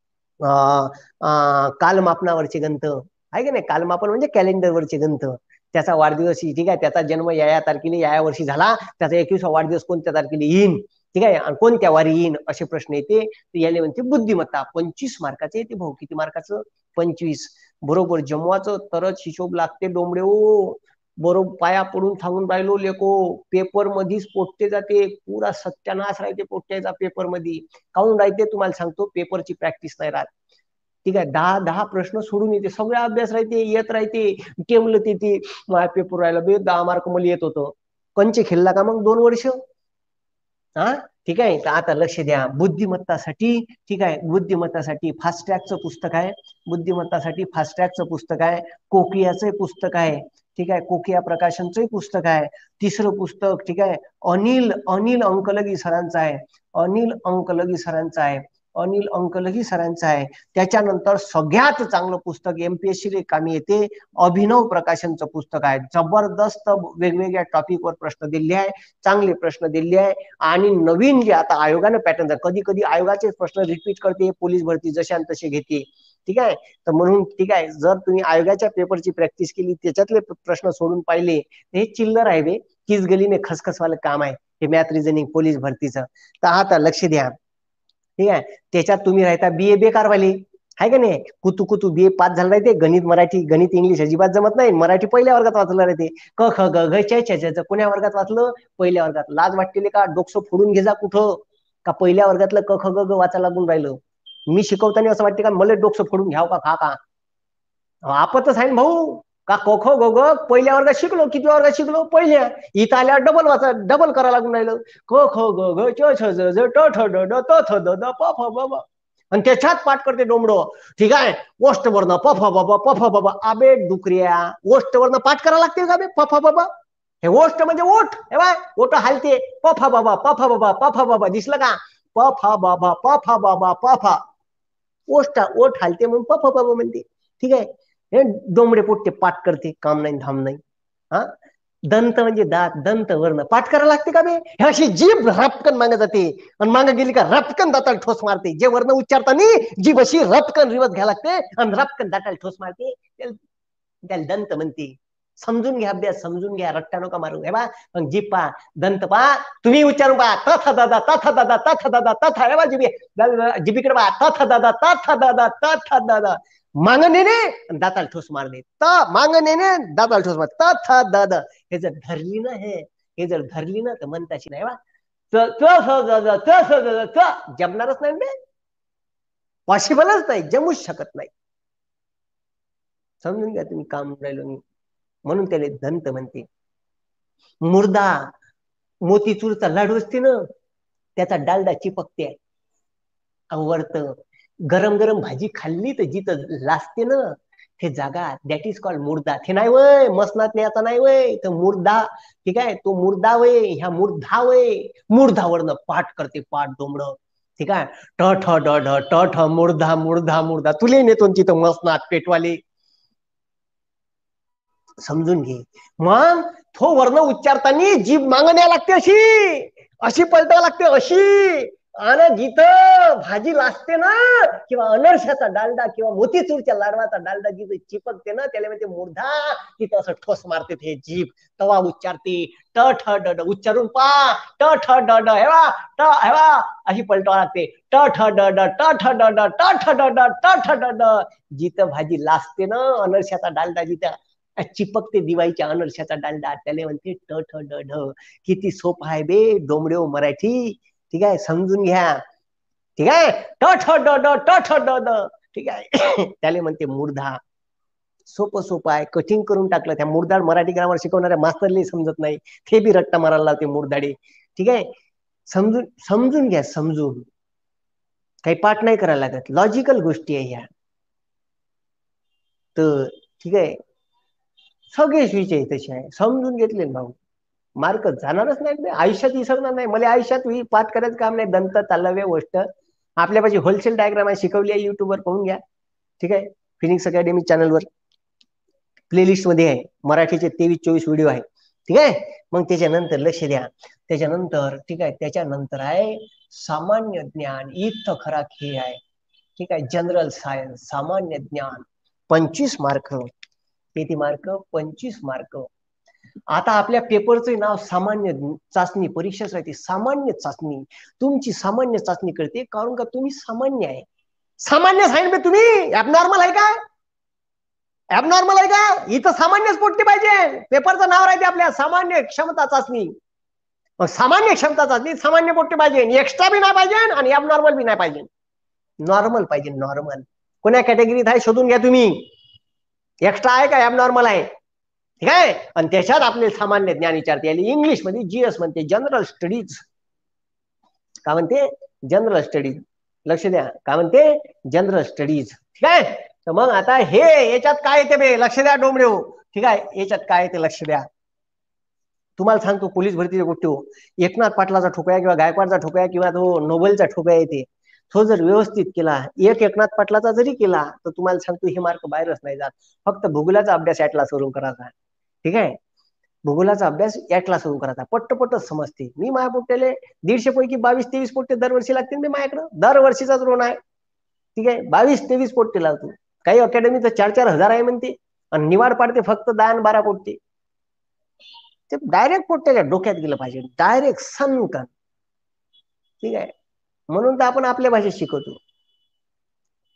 कालमापनावरचे गणित आहे का नाही, कालमापन म्हणजे कॅलेंडरवरचे गणित, त्याचा वाढदिवस, ठीक आहे, त्याचा जन्म या तारखेला या वर्षी झाला, त्याचा 21वा वाढदिवस कोणत्या तारखेला येईन, ठीक आहे, आणि कोणत्या वारी येईन, असे प्रश्न येते. याला म्हणते बुद्धिमत्ता. 25 मार्काचे येते भाऊ. किती मार्काचं? 25. बरोबर जमवाचं तरच हिशोब लागते डोंबडे हो. बरोबर पाया पडून सांगून राहिलो लेको, पेपर मध्येच पोट्टे जाते, पुरा सत्यानाश राहते पोट्ट्याचा पेपर मध्ये. काऊन राहते तुम्हाला सांगतो, पेपरची प्रॅक्टिस नाही राहत, ठीक आहे. 10 प्रश्न सोडून येते, सगळा अभ्यास राहते, येत राहते, टेमलं ते माझ्या पेपर राहिला बे 10 मार्क मला येत होतं. कंचे खेळला का मग 2 वर्ष, हा, ठीक आहे. तर आता लक्ष द्या, बुद्धिमत्तासाठी, ठीक आहे, बुद्धिमत्तासाठी फास्ट ट्रॅकचं पुस्तक आहे, बुद्धिमत्तासाठी फास्ट ट्रॅकचं पुस्तक आहे, कोकियाचं पुस्तक आहे, ठीक आहे, कोकिया प्रकाशनचं पुस्तक आहे. तिसरं पुस्तक, ठीक आहे, अनिल अनिल अंकलगी सरांचं आहे, अनिल अंकलगी सरांचं आहे, अनिल अंकलगी सरांचं आहे. त्याच्यानंतर सगळ्यात चांगलं पुस्तक एमपीएससी कामी येते, अभिनव प्रकाशनचं पुस्तक आहे. जबरदस्त वेगवेगळ्या टॉपिकवर प्रश्न दिले आहे, चांगले प्रश्न दिले आहे. आणि नवीन जे आता आयोगानं पॅटर्न, कधी कधी आयोगाचे प्रश्न रिपीट करते, पोलीस भरती जशा तसे घेते, ठीक आहे. तर म्हणून ठीक आहे, जर तुम्ही आयोगाच्या पेपरची प्रॅक्टिस केली, त्याच्यातले प्रश्न सोडून पाहिले, हे चिल्लर आहे बे, किस गलीने खसखसवालं काम आहे हे मॅथ रिझनिंग पोलीस भरतीचं. तर आता लक्ष द्या, ठीक आहे. त्याच्यात तुम्ही राहता बीए बेकारवाले आहे का नाही? कुतू कुतू बी पास झालं राहते, गणित मराठी गणित इंग्लिश अजिबात जमत नाही, मराठी पहिल्या वर्गात वाचलं राहते, क ख ग घ च छ च कोण्या वर्गात वाचलं? पहिल्या वर्गात. लाज वाटते का? डोकं फोडून घे जा कुठं का पहिल्या वर्गातलं क ख ग घ वाचायला लागून राहिलं. मी शिकवताना असं वाटते का मला डोकं फोडून घ्याव का का आपतच आहे भाऊ का? क ख ग घ पहिल्या वर्गात शिकलो, किती वर्गात शिकलो? पहिल्या. इथं आल्यावर डबल करायला लागून राहिलं. क ख ग घ च छ ज ज ट ठ ड ड त थ द द प फ ब ब आणि त्याच्यात पाठ करते डोमडो. ठीक आहे, ओष्टवरनं प फ ब ब प फ ब ब. अबे डुकऱ्या, ओष्टवरनं पाठ करायला लागते का बे? प फ ब ब. हे ओष्ट म्हणजे ओठ, हे बाय ओठ हालते. प फ ब ब प फ ब ब प फ ब ब. दिसलं का? प फ ब ब प फ ब ब प फ. ओठ हालते म्हणून प फ ब ब म्हणते. ठीक आहे, हे डोंबडे पोट्टे पाठ करते, काम नाही धाम नाही. हा, दंत म्हणजे दात, दंत वर्ण पाठ करायला लागते का बे? हे अशी जीभ रपकन मागे जाते आणि मागे गेली का रपकन दाताला ठोस मारते. जे वर्ण उच्चारताना जीभ अशी रपकन रिवत घ्यायला लागते आणि रपकन दाताला ठोस मारते, त्याला दंत म्हणते. समजून घ्या अभ्यास, समजून घ्या, रट्टा नका मारू. हे बा मग जीभ पा, दंत पा, तुम्ही उच्चारून पा. तथ दादा तथ दादा तथ दादा तथ. हे बा जीबीकडे पा. तथ दादा तथ दादा तथ दादा. मांग नेने दाताला ठोस मारणे. मांग नेने दाताला ठोस मार. तथ दादा. हे जर धरली ना, हे जर धरली ना तर म्हणताशी नाही बा. जमणारच नाही बे, पॉसिबलच नाही, जमूच शकत नाही. समजून घ्या तुम्ही, काम राहिलो मी म्हणून त्याला दंत म्हणते. मुर्दा, मोतीचूरचा लाडू असते ना, त्याचा डालडा चिपकते वरत. गरम गरम भाजी खाल्ली तर जिथं लाजते ना ते जागा, दॅट इज कॉल्ड मुर्दा. ते नाही वय मसनात न्यायचा नाही वय, तर मुर्दा. ठीक आहे, तो मुर्दा वय, ह्या मुर्धा वय. मुर्धावरनं पाठ करते, पाठ डोमड. ठीक आहे, ट ठ ड ढ ट ठ मुर्धा मुर्धा मुर्धा. तुले नेतो तिथं मसनात पेटवाले. समजून घे. मग तो वर्ण उच्चारताना जीभ मागण्या लागते, अशी अशी पलटावं लागते, अशी. आणि जिथं भाजी लाजते ना, किंवा अनर्शाचा डालडा किंवा मोतीचूरच्या लाडवाचा डालडा जिथं चिपकते ना, त्याला म्हणजे मुर्धा. तिथं असं ठोस मारते ते जीभ, तवा उच्चारते. ट ठ ड ड उच्चारून पा. ट ठ ड ड हेवा ट हेवा अशी पलटावं लागते. ट ठ ड ड ट ठ ड ड ट ठ ड ड ट ठ ड ड. जिथं भाजी लाजते ना, अनर्शाचा डालडा जिथं चिपकते, दिवाळीच्या अनर्शाचा डालडा, त्याला म्हणते ट ठ ड ढ. किती सोपं आहे बे डोमड्यो मराठी. ठीक आहे, समजून घ्या. ठीक आहे, ट ठ ड ड ट ठ ड ड. ठीक आहे, त्याला म्हणते मुर्धा. सोपं आहे, कठीण करून टाकलं. त्या मुर्दाड मराठी ग्रामर शिकवणाऱ्या मास्तरला समजत नाही, ते बी रट्टा मारायला लावते मुर्दाडे. ठीक आहे, समजून समजून घ्या, समजून. काही पाठ नाही करायला लागत, लॉजिकल गोष्टी आहे ह्या. तर ठीक आहे, सगळेच विषय तसे आहे, समजून घेतले भाऊ. मार्क जाणारच नाही आयुष्यात, विसरणार नाही. मला आयुष्यात पाठ करायचं काम नाही. दंत तालव्य गोष्ट आपल्यापाशी होलसेल डायग्राम आहे, शिकवली आहे, युट्यूबवर पाहून घ्या. ठीक आहे, फिनिक्स अकॅडमी चॅनलवर प्लेलिस्ट मध्ये आहे, मराठीचे 23-24 व्हिडिओ आहे. ठीक आहे, मग त्याच्यानंतर लक्ष द्या. त्याच्यानंतर ठीक आहे, त्याच्यानंतर आहे सामान्य ज्ञान. इथं खरा खेळ आहे. ठीक आहे, जनरल सायन्स, सामान्य ज्ञान 25 मार्क. किती मार्क? 25 मार्क. आता आपल्या पेपरचं नाव सामान्य चाचणी परीक्षाच राहते. सामान्य चाचणी, तुमची सामान्य चाचणी करते, कारण का तुम्ही सामान्य आहे. सामान्य सांगितलं तुम्ही, ऍबनॉर्मल आहे का? ऍबनॉर्मल आहे का? इथं सामान्यच पोट्टी पाहिजे. पेपरचं नाव राहते आपल्या सामान्य क्षमता चाचणी. सामान्य क्षमता चाचणी सामान्य पोट्टी पाहिजे, एक्स्ट्रा बी नाही पाहिजे आणि ऍबनॉर्मल बी नाही पाहिजे, नॉर्मल पाहिजे. नॉर्मल कोण्या कॅटेगरीत आहे शोधून घ्या तुम्ही. एक्स्ट्रा आहे का ऍबनॉर्मल आहे? ठीक आहे, आणि त्याच्यात आपले सामान्य ज्ञान विचारते. इंग्लिश मध्ये जीएस म्हणते, जनरल स्टडीज. काय म्हणते? General studies. लक्ष द्या, काय म्हणते? General studies. ठीक आहे, तर मग आता हे याच्यात काय येते बे? लक्ष द्या डोंबड्यो. ठीक आहे, याच्यात काय येते लक्ष द्या. तुम्हाला सांगतो पोलीस भरतीच्या गोष्टी. एकनाथ पाटलाचा ठोकळा किंवा गायकवाडचा ठोकळा किंवा तो नोबेलचा ठोकळा येते, तो जर व्यवस्थित केला, एकनाथ पाटलाचा जरी केला, तर तुम्हाला सांगतो हे मार्क बाहेरच नाही जात. फक्त भूगोलाचा अभ्यास ऍटलासवरून करायचा. ठीक आहे, भूगोलाचा अभ्यास ऍटलासवरून करायचा, पट्टपट्टच समजते. मी माझ्या पोट्ट्याले 150 पैकी 22-23 पोट्टे दरवर्षी लागतील मी माझ्याकडं, दरवर्षीचाच ऋण आहे. ठीक आहे, 22-23 पोट्टे लावतो. काही अकॅडमी तर 4-4 हजार आहे म्हणते, आणि निवाड पाडते फक्त 10-12 पोट्टे. ते डायरेक्ट पोट्ट्याच्या डोक्यात गेलं पाहिजे, डायरेक्ट सनकन. ठीक आहे, म्हणून तर आपण आपल्या भाषेत शिकवतो.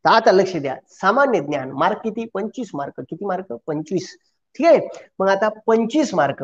तर आता लक्ष द्या, सामान्य ज्ञान मार्क किती? 25 मार्क. किती मार्क? 25. ठीक आहे. मग आता 25 मार्क.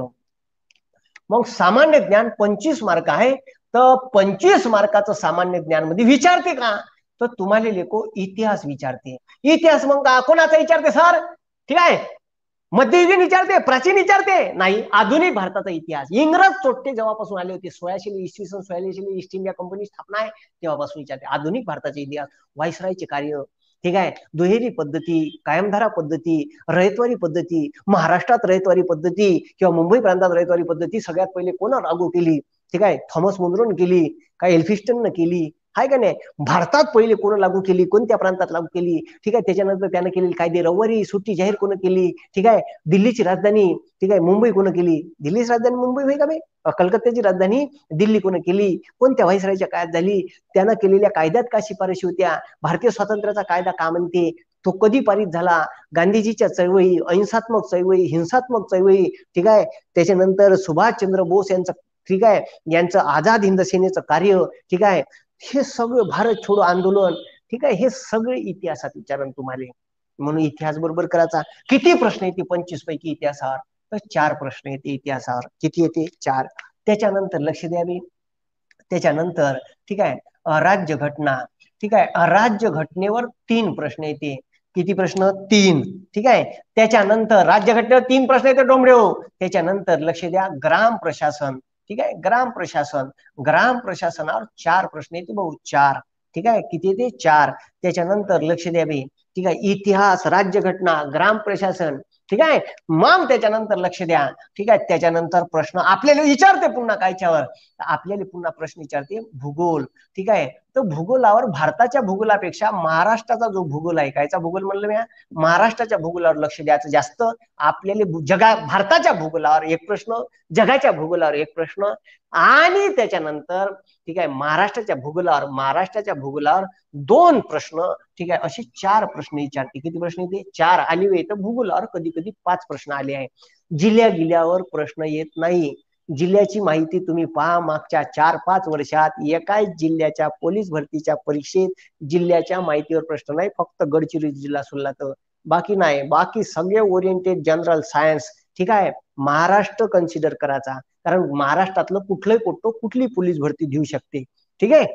मग सामान्य ज्ञान 25 मार्क आहे. तर 25 मार्काचं सामान्य ज्ञान मध्ये विचारते का? तर तुम्हाला लेको इतिहास विचारते. इतिहास मग कोणाचा विचारते सर? ठीक आहे, मध्ययुगीन विचारते, प्राचीन विचारते? नाही, आधुनिक भारताचा इतिहास. इंग्रज चोट्टे जेव्हापासून आले होते, 1600 इसवी सन 1600 ईस्ट इंडिया कंपनी स्थापना आहे तेव्हापासून विचारते. आधुनिक भारताचा इतिहास, व्हाईसरायचे कार्य, ठीक आहे, दुहेरी पद्धती, कायमधारा पद्धती, रयतवारी पद्धती, महाराष्ट्रात रयतवारी पद्धती किंवा मुंबई प्रांतात रयतवारी पद्धती सगळ्यात पहिले कोण लागू केली? ठीक आहे, थॉमस मुनरोन केली का एल्फिस्टन केली? हाय का नाही? भारतात पहिले कोण लागू केली, कोणत्या प्रांतात लागू केली? ठीक आहे, त्याच्यानंतर त्यानं केलेली कायदे, रविवारी सुट्टी जाहीर कोण केली? ठीक आहे, दिल्लीची राजधानी, ठीक आहे, मुंबई कोण केली? दिल्लीची राजधानी मुंबई होई का बे? कलकत्त्याची राजधानी दिल्ली कोण केली? कोणत्या व्हाईसरायच्या काळात झाली? त्यानं केलेल्या कायद्यात का शिफारशी होत्या? भारतीय स्वातंत्र्याचा कायदा का म्हणते? तो कधी पारित झाला? गांधीजीच्या चळवळी, अहिंसात्मक चळवळी, हिंसात्मक चळवळी, ठीक आहे, त्याच्यानंतर सुभाषचंद्र बोस यांचं, ठीक आहे, यांचं आझाद हिंद सेनेचं कार्य, ठीक आहे, हे सगळं भारत छोडो आंदोलन, ठीक आहे, हे सगळे इतिहासात विचारण तुम्हाला. म्हणून इतिहास बरोबर करायचा. किती प्रश्न येते 25 पैकी इतिहासावर? तर 4 प्रश्न येते इतिहासावर. किती येते? 4. त्याच्यानंतर लक्ष द्यावे, त्याच्यानंतर ठीक आहे, राज्यघटना, ठीक आहे, राज्यघटनेवर 3 प्रश्न येते. किती प्रश्न? 3. ठीक आहे, त्याच्यानंतर राज्यघटनेवर 3 प्रश्न येते डोंबरे हो. त्याच्यानंतर लक्ष द्या, ग्राम प्रशासन, ठीक आहे, ग्राम प्रशासन, ग्राम प्रशासनावर 4 प्रश्न येते भाऊ, 4. ठीक आहे, किती येते? 4. त्याच्यानंतर लक्ष द्यावे, ठीक आहे, इतिहास, राज्यघटना, ग्राम प्रशासन, ठीक आहे, मग त्याच्यानंतर लक्ष द्या, ठीक आहे, त्याच्यानंतर प्रश्न आपल्याला विचारते पुन्हा कायच्यावर? आपल्याला पुन्हा प्रश्न विचारते भूगोल. ठीक आहे, तर भूगोलावर भारताच्या भूगोलापेक्षा महाराष्ट्राचा जो भूगोल आहे, कायचा भूगोल म्हणलं मी? महाराष्ट्राच्या भूगोलावर लक्ष द्यायचं जास्त. आपल्याला भारताच्या भूगोलावर 1 प्रश्न, जगाच्या भूगोलावर 1 प्रश्न, आणि त्याच्यानंतर ठीक आहे, महाराष्ट्राच्या भूगोलावर 2 प्रश्न, ठीक आहे, असे 4 प्रश्न विचारते. किती प्रश्न येते? 4 आली वेळ. तर भूगोलावर कधी कधी 5 प्रश्न आले आहे. जिल्ह्या गिल्ह्यावर प्रश्न येत नाही. जिल्ह्याची माहिती तुम्ही पहा, मागच्या 4-5 वर्षात एकाच जिल्ह्याच्या पोलीस भरतीच्या परीक्षेत जिल्ह्याच्या माहितीवर प्रश्न नाही, फक्त गडचिरोली जिल्हा सोडला तर. बाकी नाही, बाकी सगळे ओरिएंटेड जनरल सायन्स. ठीक आहे, महाराष्ट्र कन्सिडर करायचा, कारण महाराष्ट्रातलं कुठलंही पोट्टो कुठली पोलीस भरती देऊ शकते. ठीक आहे,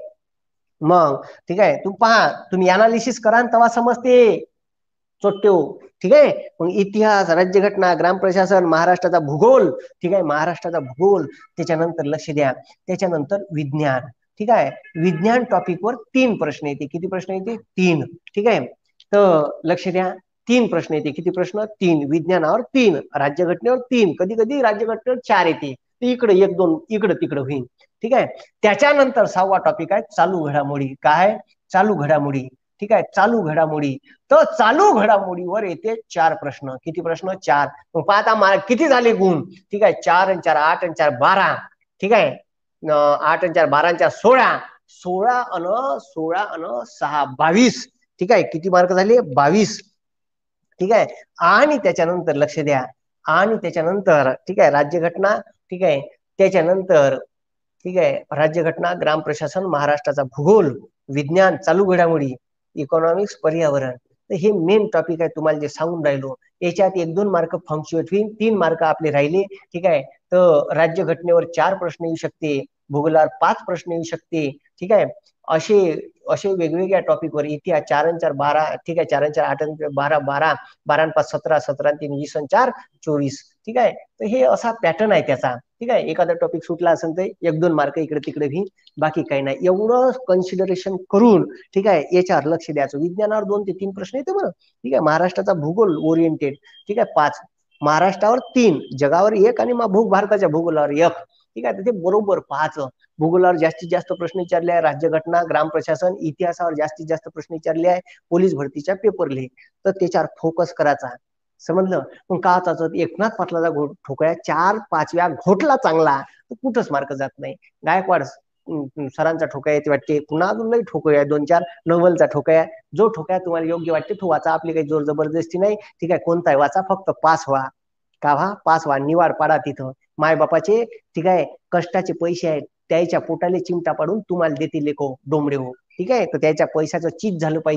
मग ठीक आहे, तू पहा, तुम्ही अनालिसिस करा तेव्हा समजते चोट्टे हो. ठीक आहे, मग इतिहास, राज्यघटना, ग्राम प्रशासन, महाराष्ट्राचा भूगोल, ठीक आहे, महाराष्ट्राचा भूगोल. त्याच्यानंतर लक्ष द्या, त्याच्यानंतर विज्ञान. ठीक आहे, विज्ञान टॉपिकवर 3 प्रश्न येते. किती प्रश्न येते? 3. ठीक आहे, तर लक्ष द्या, 3 प्रश्न येते. किती प्रश्न? 3. विज्ञानावर 3, राज्यघटनेवर 3, कधी कधी राज्यघटनेवर 4 येते. इकडे 1-2 इकडे तिकडे होईल. ठीक आहे, त्याच्यानंतर 6वा टॉपिक आहे चालू घडामोडी. काय? चालू घडामोडी. ठीक आहे, चालू घडामोडी. तर चालू घडामोडीवर येते 4 प्रश्न. किती प्रश्न? 4. मग पाहता किती झाले गुण? ठीक आहे, 4 आणि 4 8 आणि 4 12. ठीक आहे, 8 आणि 4 12 आणि 4 16. 16 अन 6 22. ठीक आहे, किती मार्क झाले? 22. ठीक आहे, आणि त्याच्यानंतर लक्ष द्या, आणि त्याच्यानंतर ठीक आहे, राज्यघटना. ठीक आहे, त्याच्यानंतर ठीक आहे, राज्यघटना, ग्राम प्रशासन, महाराष्ट्राचा भूगोल, विज्ञान, चालू घडामोडी, इकॉनॉमिक्स, पर्यावरण. तर हे मेन टॉपिक आहे तुम्हाला जे सांगून राहिलो. याच्यात 1-2 मार्क फंक्च्युएट होईल, 3 मार्क आपले राहिले. ठीक आहे, तर राज्यघटनेवर 4 प्रश्न येऊ शकते, भूगोलावर 5 प्रश्न येऊ शकते. ठीक आहे, असे असे वेगवेगळ्या टॉपिकवर. इतिहास 4 आणि 4 12. ठीक आहे, 4 आणि 4 8 आणि 12 12, 12 आणि 5 17, 17 आणि 3 20 आणि 4 24. ठीक आहे, तर हे असा पॅटर्न आहे त्याचा. ठीक आहे, एखादा टॉपिक सुटला असेल तर 1-2 मार्क इकडे तिकडे होईल, बाकी काही नाही. एवढं कन्सिडरेशन करून ठीक आहे याच्यावर लक्ष द्यायचं. विज्ञानावर 2 ते 3 प्रश्न येते बरं. ठीक आहे, महाराष्ट्राचा भूगोल ओरिएंटेड, ठीक आहे, 5, महाराष्ट्रावर 3, जगावर 1 आणि भारताच्या भूगोलावर 1. ठीक आहे, तर ते बरोबर पाहायचं. भूगोलावर जास्तीत जास्त प्रश्न विचारले आहे, राज्यघटना, ग्राम प्रशासन, इतिहासावर जास्तीत जास्त प्रश्न विचारले आहे, पोलीस भरतीच्या पेपरले. तर त्याच्यावर फोकस करायचा. समजलं? मग का एकनाथ पाटलाचा ठोकळ्या 4-5व्या घोटला चांगला, तर कुठंच मार्क जात नाही. गायकवाड सरांचा ठोका येते वाटते, पुन्हा अजून नाही ठोकळ्या 2-4, नवलचा ठोकळ्या. जो ठोकळ्या तुम्हाला योग्य वाटते तो वाचा, आपली काही जोर जबरदस्ती नाही. ठीक आहे, कोणताही वाचा, फक्त पास व्हा. का व्हा? पास व्हा. निवाड पाडा तिथं. माय बापाचे ठीक आहे कष्टाचे पैसे आहेत, त्याच्या पोटाले चिमटा पाडून तुम्हाला देतील लेको डोंबडे हो. ठीक आहे, तर त्याच्या पैशाचं चीज झालं पाहिजे.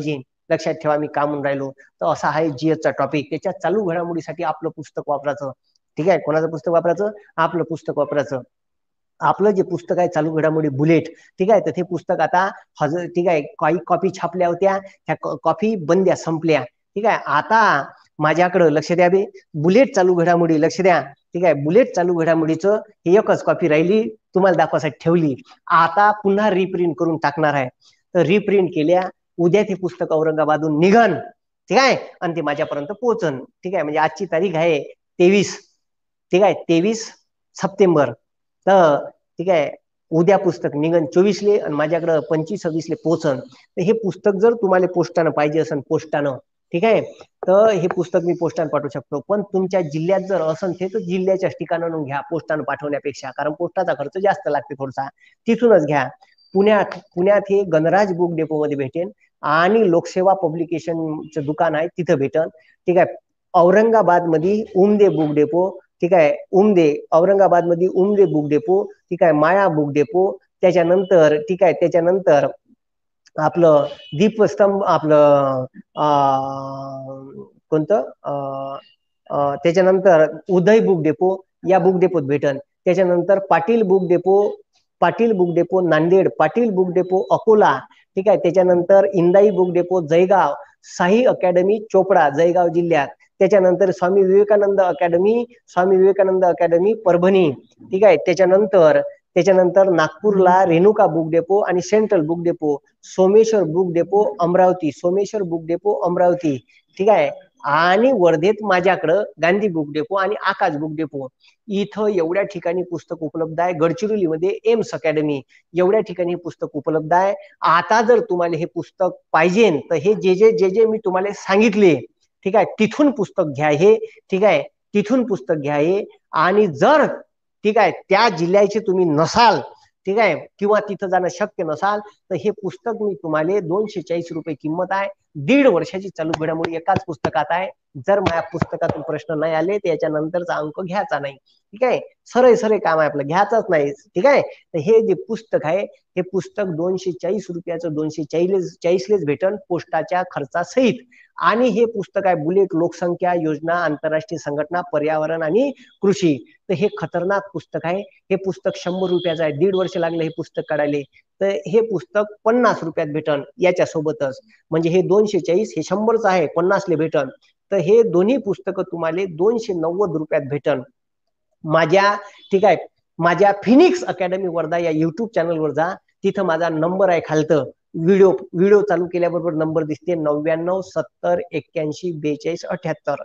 लक्षात ठेवा मी का म्हणून राहिलो. तर असा आहे जीएसचा टॉपिक. त्याच्या चालू घडामोडीसाठी आपलं पुस्तक वापरायचं. ठीक आहे, कोणाचं पुस्तक वापरायचं? आपलं पुस्तक वापरायचं. आपलं जे पुस्तक आहे चालू घडामोडी बुलेट, ठीक आहे, तर ते पुस्तक आता ठीक आहे, काही कॉपी छापल्या होत्या, त्या कॉपी बंद्या संपल्या. ठीक आहे, आता माझ्याकडं लक्ष द्या बे, बुलेट चालू घडामोडी लक्ष द्या. ठीक आहे, बुलेट चालू घडामोडीचं ही एकच कॉपी राहिली, तुम्हाला दाखवासाठी ठेवली. आता पुन्हा रिप्रिंट करून टाकणार आहे. तर रिप्रिंट केल्या, उद्या ते पुस्तक औरंगाबादहून निघन. ठीक आहे, आणि ते माझ्यापर्यंत पोहोचन. ठीक आहे, म्हणजे आजची तारीख आहे 23. ठीक आहे, 23 सप्टेंबर. तर ठीक आहे, उद्या पुस्तक निघन 24ले आणि माझ्याकडे 25-26ले पोहोचन. तर हे पुस्तक जर तुम्हाला पोस्टानं पाहिजे असेल, पोस्टानं, ठीक आहे, तर हे पुस्तक मी पोस्टानं पाठवू शकतो. पण तुमच्या जिल्ह्यात जर असेल ते तर जिल्ह्याच्या ठिकाणाहून घ्या पोस्टानं पाठवण्यापेक्षा, कारण पोस्टाचा खर्च जास्त लागते थोडासा, तिथूनच घ्या. पुण्यात हे गणराज बुक डेपो मध्ये भेटेल आणि लोकसेवा पब्लिकेशनचं दुकान आहे तिथं भेटेल. ठीक आहे, औरंगाबाद मध्ये उमदे बुक डेपो, ठीक आहे, औरंगाबाद मध्ये उमदे बुक डेपो, ठीक आहे, माया बुक डेपो, त्याच्यानंतर ठीक आहे, त्याच्यानंतर आपलं दीपस्तंभ, आपलं कोणतं त्याच्यानंतर उदय बुक डेपो या बुक डेपोत भेटन. त्याच्यानंतर Patil book depot Nanded, Patil book depot Akola, ठीक आहे, त्याच्यानंतर Indai book depot Jaygaon, Sai academy Chopda Jaygaon जिल्ह्यात, त्याच्यानंतर स्वामी विवेकानंद अकॅडमी परभणी, ठीक आहे, त्याच्यानंतर नागपूरला रेणुका बुक डेपो आणि central book depot, Someshwar book depot Amravati, ठीक आहे, आणि वर्धेत माझ्याकडं गांधी बुक डेपो आणि आकाश बुक डेपो. इथं एवढ्या ठिकाणी पुस्तक उपलब्ध आहे. गडचिरोलीमध्ये एम्स अकॅडमी, एवढ्या ठिकाणी पुस्तक उपलब्ध आहे. आता जर तुम्हाला हे पुस्तक पाहिजे तर हे जे मी तुम्हाला सांगितले, ठीक आहे, तिथून पुस्तक घ्या हे. ठीक आहे, तिथून पुस्तक घ्या हे. आणि जर ठीक आहे त्या जिल्ह्याचे तुम्ही नसाल, ठीक आहे, किंवा तिथं जाणं शक्य नसाल, तर हे पुस्तक मी तुम्हाला 240 रुपये किंमत आहे. 1.5 वर्षाची चालू घडामोडी एकाच पुस्तकात आहे. जर माझ्या पुस्तकातून प्रश्न नाही आले तर याच्या नंतरचा अंक घ्यायचा नाही. ठीक आहे, सरळ काम आहे आपलं, घ्यायचंच नाही. ठीक आहे, तर हे जे पुस्तक आहे हे पुस्तक 240 रुपयाचं 240लेच भेटन पोस्टाच्या खर्चासहित. आणि हे पुस्तक आहे बुलेट लोकसंख्या योजना, आंतरराष्ट्रीय संघटना, पर्यावरण आणि कृषी. तर हे खतरनाक पुस्तक आहे. हे पुस्तक 100 रुपयाचं आहे. 1.5 वर्ष लागले हे पुस्तक काढायला. तर हे पुस्तक 50 रुपयात भेटन याच्या सोबतच. म्हणजे हे 240, हे 100च आहे, 50ले भेटन. तर हे दोन्ही पुस्तकं तुम्हाला 290 रुपयात भेटन माझ्या. ठीक आहे, माझ्या फिनिक्स अकॅडमी वर्धा या युट्यूब चॅनलवर जा, तिथं माझा नंबर आहे खालतं. व्हिडिओ चालू केल्याबरोबर नंबर दिसते 99 70 81 42 78,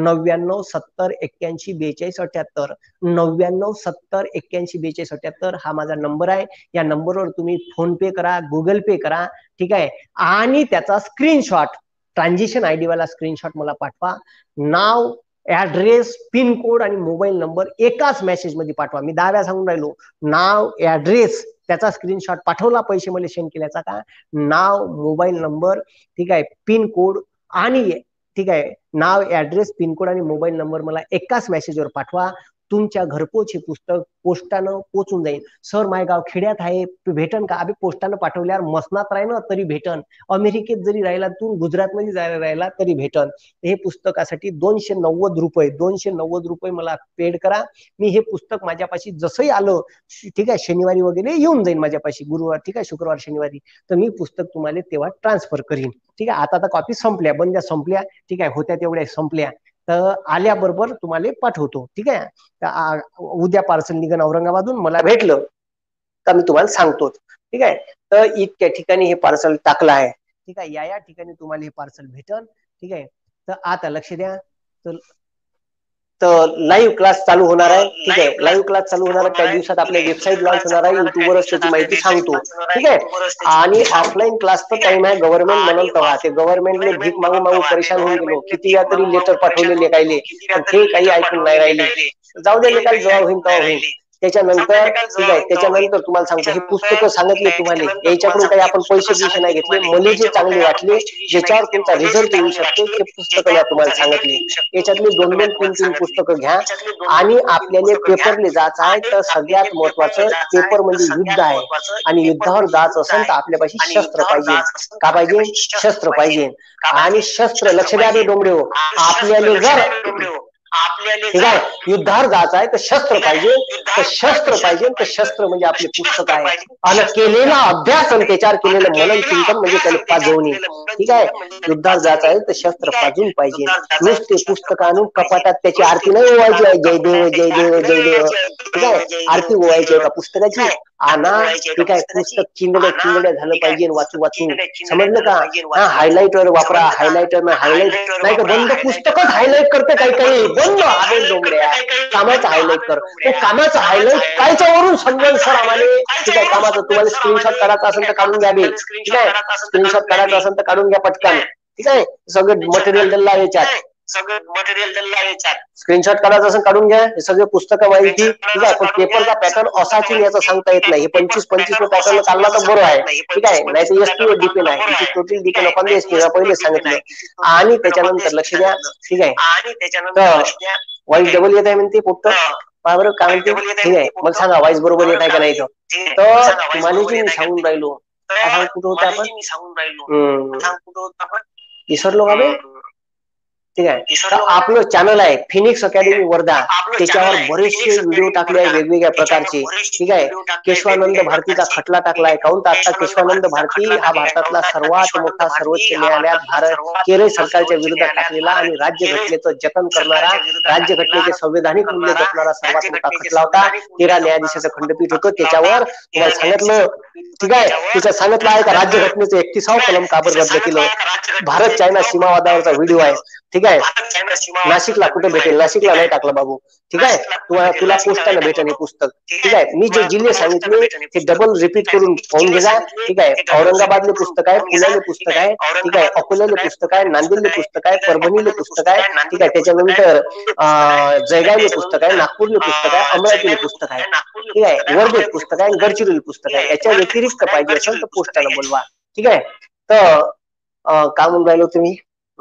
99 70 81 42 78, 99 70 81 42 78 हा माझा नंबर आहे. या नंबरवर तुम्ही फोन पे करा, गुगल पे करा. ठीक आहे, आणि त्याचा स्क्रीनशॉट, ट्रान्झॅक्शन आयडी वाला स्क्रीनशॉट मला पाठवा. नाव, ऍड्रेस, पिन कोड आणि मोबाईल नंबर एकाच मेसेज मध्ये पाठवा. मी 10 वेळा सांगून राहिलो, नाव, ऍड्रेस, त्याचा स्क्रीनशॉट पाठवला पैसे मला सेंड केल्याचा का, नाव, मोबाईल नंबर, ठीक आहे, पिन कोड आणि ठीक आहे, नाव, ऍड्रेस, पिन कोड आणि मोबाईल नंबर मला एकाच मेसेजवर पाठवा. तुमच्या घरपोच हे पुस्तक पोस्टानं पोचून जाईल. सर मायगाव खेड्यात आहे, भेटन का? अभि पोस्टानं पाठवल्यावर मसनात राहिलं तरी भेटन, अमेरिकेत जरी राहिला तू, गुजरात मध्ये जायला राहिला तरी भेटन. हे पुस्तकासाठी 290 रुपये मला पेड करा. मी हे पुस्तक माझ्यापाशी जसंही आलं, ठीक आहे, शनिवारी वगैरे येऊन जाईल माझ्यापाशी, गुरुवार, ठीक आहे, शुक्रवार शनिवारी, तर मी पुस्तक तुम्हाला तेव्हा ट्रान्सफर करीन. ठीक आहे, आता कॉपी संपल्या, बंद्या संपल्या, ठीक आहे, होत्या तेवढ्या संपल्या, तर आल्याबरोबर तुम्हाला पाठवतो. ठीक आहे, उद्या पार्सल निघन औरंगाबादून, मला भेटलं तर मी तुम्हाला सांगतो. ठीक आहे, तर इतक्या ठिकाणी हे पार्सल टाकलं आहे. ठीक आहे, या ठिकाणी तुम्हाला हे पार्सल भेटल. ठीक आहे, तर आता लक्ष द्या. तर लाईव्ह क्लास चालू होणार आहे. ठीक आहे, लाईव्ह क्लास चालू होणार आहे. त्या दिवसात आपल्या वेबसाईट लॉन्च होणार आहे. युट्यूबवरच त्याची माहिती सांगतो. ठीक आहे, आणि ऑफलाईन क्लासचा टाइम आहे गव्हर्नमेंट म्हणून तेव्हा ते गव्हर्नमेंटने भीक मागून परेशान होऊन गेलो. किती या तरी लेटर पाठवलेले कायले, पण ते काही ऐकून नाही राहिले. जाऊ दे, लेखाला जेव्हा होईल तेव्हा होईल. त्याच्यानंतर ठीक आहे, त्याच्यानंतर तुम्हाला सांगतो, हे पुस्तकं सांगितले तुम्हाला, याच्याकडून काही आपण पैसे पैसे नाही घेतले, मला जे चांगले वाटले ज्याच्यावर तुमचा रिझल्ट येऊ शकते ते पुस्तकं मी तुम्हाला सांगितले. याच्यातली 2-2, 3-3 पुस्तकं घ्या. आणि आपल्याला पेपरले जायचं आहे तर सगळ्यात महत्वाचं पेपर म्हणजे युद्ध आहे, आणि युद्धावर जायचं असेल तर आपल्यापाशी शस्त्र पाहिजे. का पाहिजे? शस्त्र पाहिजे. आणि शस्त्र, लक्ष द्या रे डोंबडे हो, आपल्याला जर ठीक आहे युद्धावर जायचं आहे तर शस्त्र पाहिजे, तर शस्त्र पाहिजे, तर शस्त्र म्हणजे आपले पुस्तक आहे. आणि केलेला अभ्यास आणि त्याच्यावर केलेलं मनन चिंतन म्हणजे त्याला पाजवणे. ठीक आहे, युद्धावर जायचं आहे तर शस्त्र पाजून पाहिजे. नुसते पुस्तक आणून कपाटात त्याची आरती नाही ओवायची आहे, जय देव जय देव जय देव. ठीक आहे, आरती ओवायची आहे का पुस्तकाची? आणा, ठीक आहे, पुस्तक चिंदड्या चिंदड्या झालं पाहिजे वाचू वाचू, समजलं का? हा, हायलाइटर वापरा, हायलाइटर हायलाइट नाही तर बंद पुस्तकच हायलाइट करते काही काही, बंद आवे डोंगड्या, कामाचं हायलाइट कर. तो कामाचं हायलाइट कायच्या वरून समजेल सर आम्हाला? ठीक आहे, कामाचं तुम्हाला स्क्रीनशॉट करायचा असेल तर काढून घ्या बे. ठीक आहे, स्क्रीनशॉट करायचा असेल तर काढून घ्या पटकन. ठीक आहे, सगळं मटेरियल दिलं आहे याच्यात, स्क्रीनशॉट करायचं असं काढून घ्या. हे सगळे पुस्तकं माहिती. ठीक आहे, पण पेपरचा पॅटर्न असाच याचा सांगता येत नाही. हे 25-25 पॅटर्न काढला तर बरं आहे. ठीक आहे, नाही तर एसटी डिपेंड आहे, टोटल डिपेंड आपण एसटी पहिले सांगितलं. आणि त्याच्यानंतर लक्ष द्या. ठीक आहे, तर वाईस डबल येत आहे म्हणते पोट्ट, बरोबर काय म्हणते? ठीक आहे, मग सांगा वाईस बरोबर येत आहे का नाही? तर तुम्हाला जे मी सांगून राहिलो, कुठं होतं आपण? विसरलो का बे? ठीक आहे, तर आपलं चॅनल आहे फिनिक्स अकॅडमी वर्धा, त्याच्यावर बरेचसे व्हिडिओ टाकले आहे वेगवेगळ्या प्रकारचे. ठीक आहे, केशवानंद भारतीचा खटला टाकलाय. काहून तर आता केशवानंद भारती हा भारतातला सर्वात मोठा सर्वोच्च न्यायालयात केरळ सरकारच्या विरोधात टाकलेला आणि राज्यघटनेचं जतन करणारा, राज्यघटनेचे संवैधानिक मूल्य जपणारा सर्वात मोठा खटला होता. 13 न्यायाधीशाचं खंडपीठ होतं. त्याच्यावर तुम्हाला सांगितलं, ठीक आहे, त्याच्यात सांगितलं आहे का राज्यघटनेचं 31वा कलम का बरं रद्द केलं. भारत चायना सीमावादावरचा व्हिडिओ आहे. ठीक आहे, नाशिकला कुठे भेटेल? नाशिकला नाही टाकलं बाबू. ठीक आहे, तुला पोस्टानं भेटेल हे पुस्तक. ठीक आहे, मी जे जिल्हे सांगितले ते डबल रिपीट करून पाहून घे जा. ठीक आहे, औरंगाबादले पुस्तक आहे, पुण्याले पुस्तक आहे, ठीक आहे, अकोल्याले पुस्तक आहे, नांदेडले पुस्तक आहे, परभणीले पुस्तक आहे. ठीक आहे, त्याच्यानंतर जळगावले पुस्तक आहे, नागपूरले पुस्तक आहे, अमरावतीले पुस्तक आहे. ठीक आहे, वर्धेत पुस्तक आहे, गडचिरोली पुस्तक आहे. याच्या व्यतिरिक्त पाहिजे असेल तर पोस्टानं बोलवा. ठीक आहे, तर काय म्हणून राहिलो तुम्ही?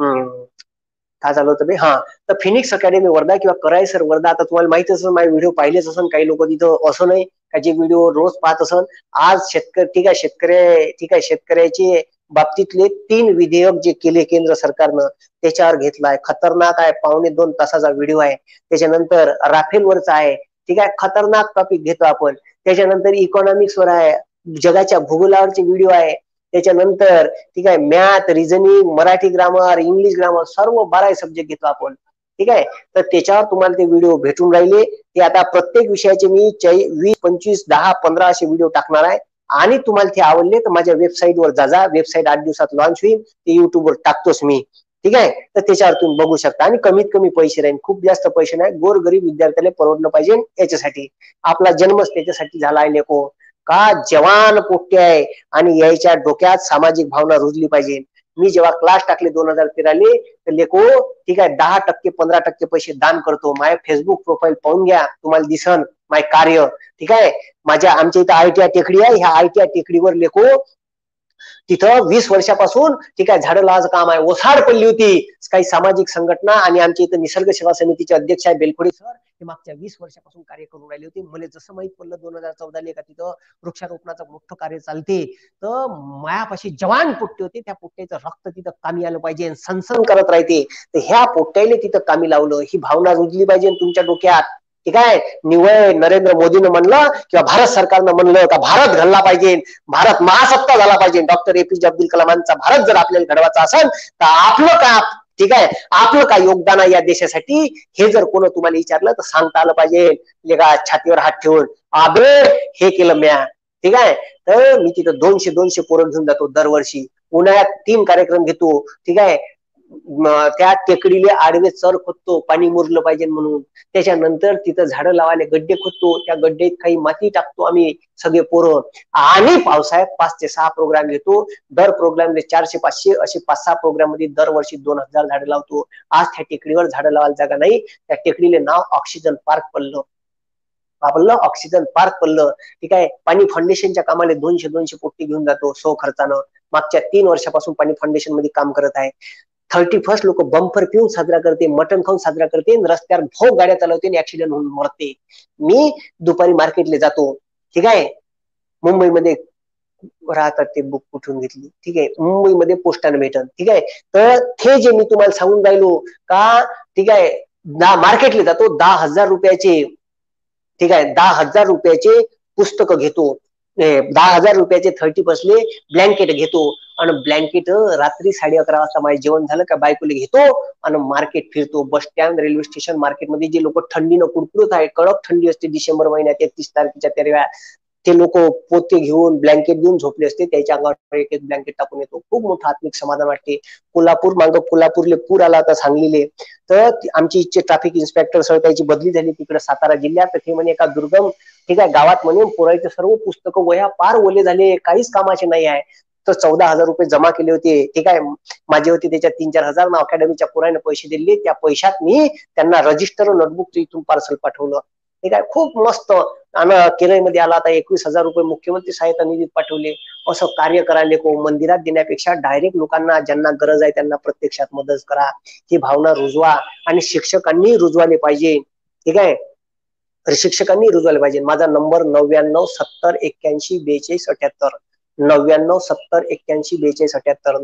काय झालं होतं बे? हा, तर फिनिक्स अकॅडमी वर्धा किंवा कराय सर वर्धा, आता तुम्हाला माहिती असेल, माझे व्हिडिओ पाहिलेच असेल. काही लोक तिथं असं नाही का जे व्हिडिओ रोज पाहत असेल. आज शेतकरी, ठीक आहे, ठीक आहे, शेतकऱ्याचे बाबतीतले 3 विधेयक जे केले केंद्र सरकारनं त्याच्यावर घेतलाय. खतरनाक आहे, 2.25 तासाचा व्हिडिओ आहे. त्याच्यानंतर राफेलवरचा आहे. ठीक आहे, खतरनाक टॉपिक घेतो आपण. त्याच्यानंतर इकॉनॉमिक्स वर आहे, जगाच्या भूगोलावरचे व्हिडिओ आहे. त्याच्यानंतर ठीक आहे, math, reasoning, Marathi grammar, English grammar, सर्व 12 सब्जेक्ट घेतो आपण. ठीक आहे, तर त्याच्यावर तुम्हाला ते व्हिडिओ भेटून राहिले. ते आता प्रत्येक विषयाचे मी 20, 25, 10, 15 असे व्हिडिओ टाकणार आहे. आणि तुम्हाला ते आवडले तर माझ्या वेबसाईटवर जा. वेबसाईट 8 दिवसात लॉन्च होईल, ते युट्यूबवर टाकतोच मी. ठीक आहे, तर त्याच्यावर तुम्ही बघू शकता. आणि कमीत कमी पैसे राहील, खूप जास्त पैसे नाही. गोरगरीब विद्यार्थ्याला परवडलं पाहिजे याच्यासाठी. आपला जन्मच त्याच्यासाठी झाला आहे लेको. का जवान पोट्टे आहे आणि याच्या डोक्यात सामाजिक भावना रुजली पाहिजे. मी जेव्हा क्लास टाकले 2013 तर लेको, ठीक आहे, 10%, 15% पैसे दान करतो. माझ्या फेसबुक प्रोफाईल पाहून घ्या, तुम्हाला दिसन माझे कार्य. ठीक आहे, आमच्या इथं ITI टेकडी आहे. ह्या ITI टेकडीवर लेको तिथं 20 वर्षापासून, ठीक आहे, झाडं लावायचं काम आहे. ओसाड पडली होती काही सामाजिक संघटना, आणि आमच्या इथं निसर्ग सेवा समितीचे अध्यक्ष आहे बेलखोडे सर, ते मागच्या 20 वर्षापासून कार्य करून राहिले होते. मला जसं माहित पडलं 2014 का तिथं वृक्षारोपणाचं मोठं कार्य चालते, तर मायापाशी जवान पोट्टे होते. त्या पोट्ट्याचं रक्त तिथं कामी आलं पाहिजे, सनसन करत राहते. तर ह्या पोट्ट्याने तिथं कामी लावलं. ही भावना रुजली पाहिजे तुमच्या डोक्यात. ठीक आहे, निवळ नरेंद्र मोदीनं म्हणलं किंवा भारत सरकारनं म्हणलं का भारत घडला पाहिजे, भारत महासत्ता झाला पाहिजे. डॉक्टर APJ अब्दुल कलामांचा भारत जर आपल्याला घडवायचा असेल तर आपलं का, ठीक आहे, आपलं काय योगदान आहे या देशासाठी, हे जर कोण तुम्हाला विचारलं तर सांगता आलं पाहिजे. लेगा छातीवर हात ठेवून, आबे हे केलं म्या. ठीक आहे, तर मी तिथं 200 पोरं घेऊन जातो दरवर्षी. उन्हाळ्यात 3 कार्यक्रम घेतो. ठीक आहे, त्या टेकडीले आडवे चर खोदतो पाणी मुरलं पाहिजे म्हणून. त्याच्यानंतर तिथं झाडं लावायला गड्डे खोदतो. त्या गड्डेत काही माती टाकतो आम्ही सगळे पोरं. आणि पावसाळ्यात 5 ते 6 प्रोग्राम घेतो. दर प्रोग्रामले 400-500 असे 5-6 प्रोग्राम मध्ये दरवर्षी 2000 झाडं लावतो. आज त्या टेकडीवर झाडं लावायला जागा नाही. त्या टेकडीले नाव ऑक्सिजन पार्क पडलं. आपलं ऑक्सिजन पार्क पडलं, ठीक आहे. पाणी फाउंडेशनच्या कामाला 200 कोटी घेऊन जातो सो खर्चानं. मागच्या 3 वर्षापासून पाणी फाउंडेशन मध्ये काम करत आहे. 31st लोक बंपर पिऊन साजरा करते, मटण खाऊन साजरा करते, रस्त्यावर भोग गाड्या चालवते, ऍक्सिडेंट होऊन मरते. मी दुपारी मार्केटला जातो, ठीक आहे. मुंबईमध्ये राहतात ते बुक कुठून घेतली, ठीक आहे. मुंबईमध्ये पोस्टाने भेटल, ठीक आहे. तर हे जे मी तुम्हाला सांगून राहिलो का, ठीक आहे, मार्केटला जातो 10,000 रुपयाचे, ठीक आहे, 10,000 रुपयाचे पुस्तकं घेतो, 10,000 रुपयाचे 30 ब्लँकेट घेतो, आणि ब्लँकेट रात्री 11:30 वाजता माझे जेवण झालं का बायकोले घेतो आणि मार्केट फिरतो. बस स्टँड, रेल्वे स्टेशन, मार्केटमध्ये जे लोक थंडीनं कुडकुडत आहे, कडक थंडी असते डिसेंबर महिन्यात 31 तारखेच्या तेरव्या, ते लोक पोते घेऊन ब्लँकेट घेऊन झोपले असते, त्याच्या अंगावर एक एक ब्लँकेट टाकून येतो. खूप मोठं आत्मिक समाधान वाटते. कोल्हापूरले पूर आला आता सांगलीले, तर आमची इच्छे ट्रॅफिक इन्स्पेक्टर सर त्याची बदली झाली तिकडे सातारा जिल्ह्यात. तर ते म्हणे एका दुर्गम, ठीक आहे, गावात म्हणे पोराचे सर्व पुस्तकं वह्या पार ओले झाले, काहीच कामाचे नाही आहे. तर 14,000 रुपये जमा केले होते, ठीक आहे. माझे होते त्याच्यात 3-4 हजार अकॅडमीच्या पोराने पैसे दिले. त्या पैशात मी त्यांना रजिस्टर नोटबुक इथून पार्सल पाठवलं, ठीक आहे. खूप मस्त. आणि केरळमध्ये आला आता 21,000 रुपये मुख्यमंत्री सहायता निधीत पाठवले. असं कार्य करायला को मंदिरात देण्यापेक्षा डायरेक्ट लोकांना ज्यांना गरज आहे त्यांना प्रत्यक्षात मदत करा, ही भावना रुजवा. आणि शिक्षकांनी रुजवाले पाहिजे, ठीक आहे. तर शिक्षकांनी रुजवायला पाहिजे. माझा नंबर 9970814278, 9970814278,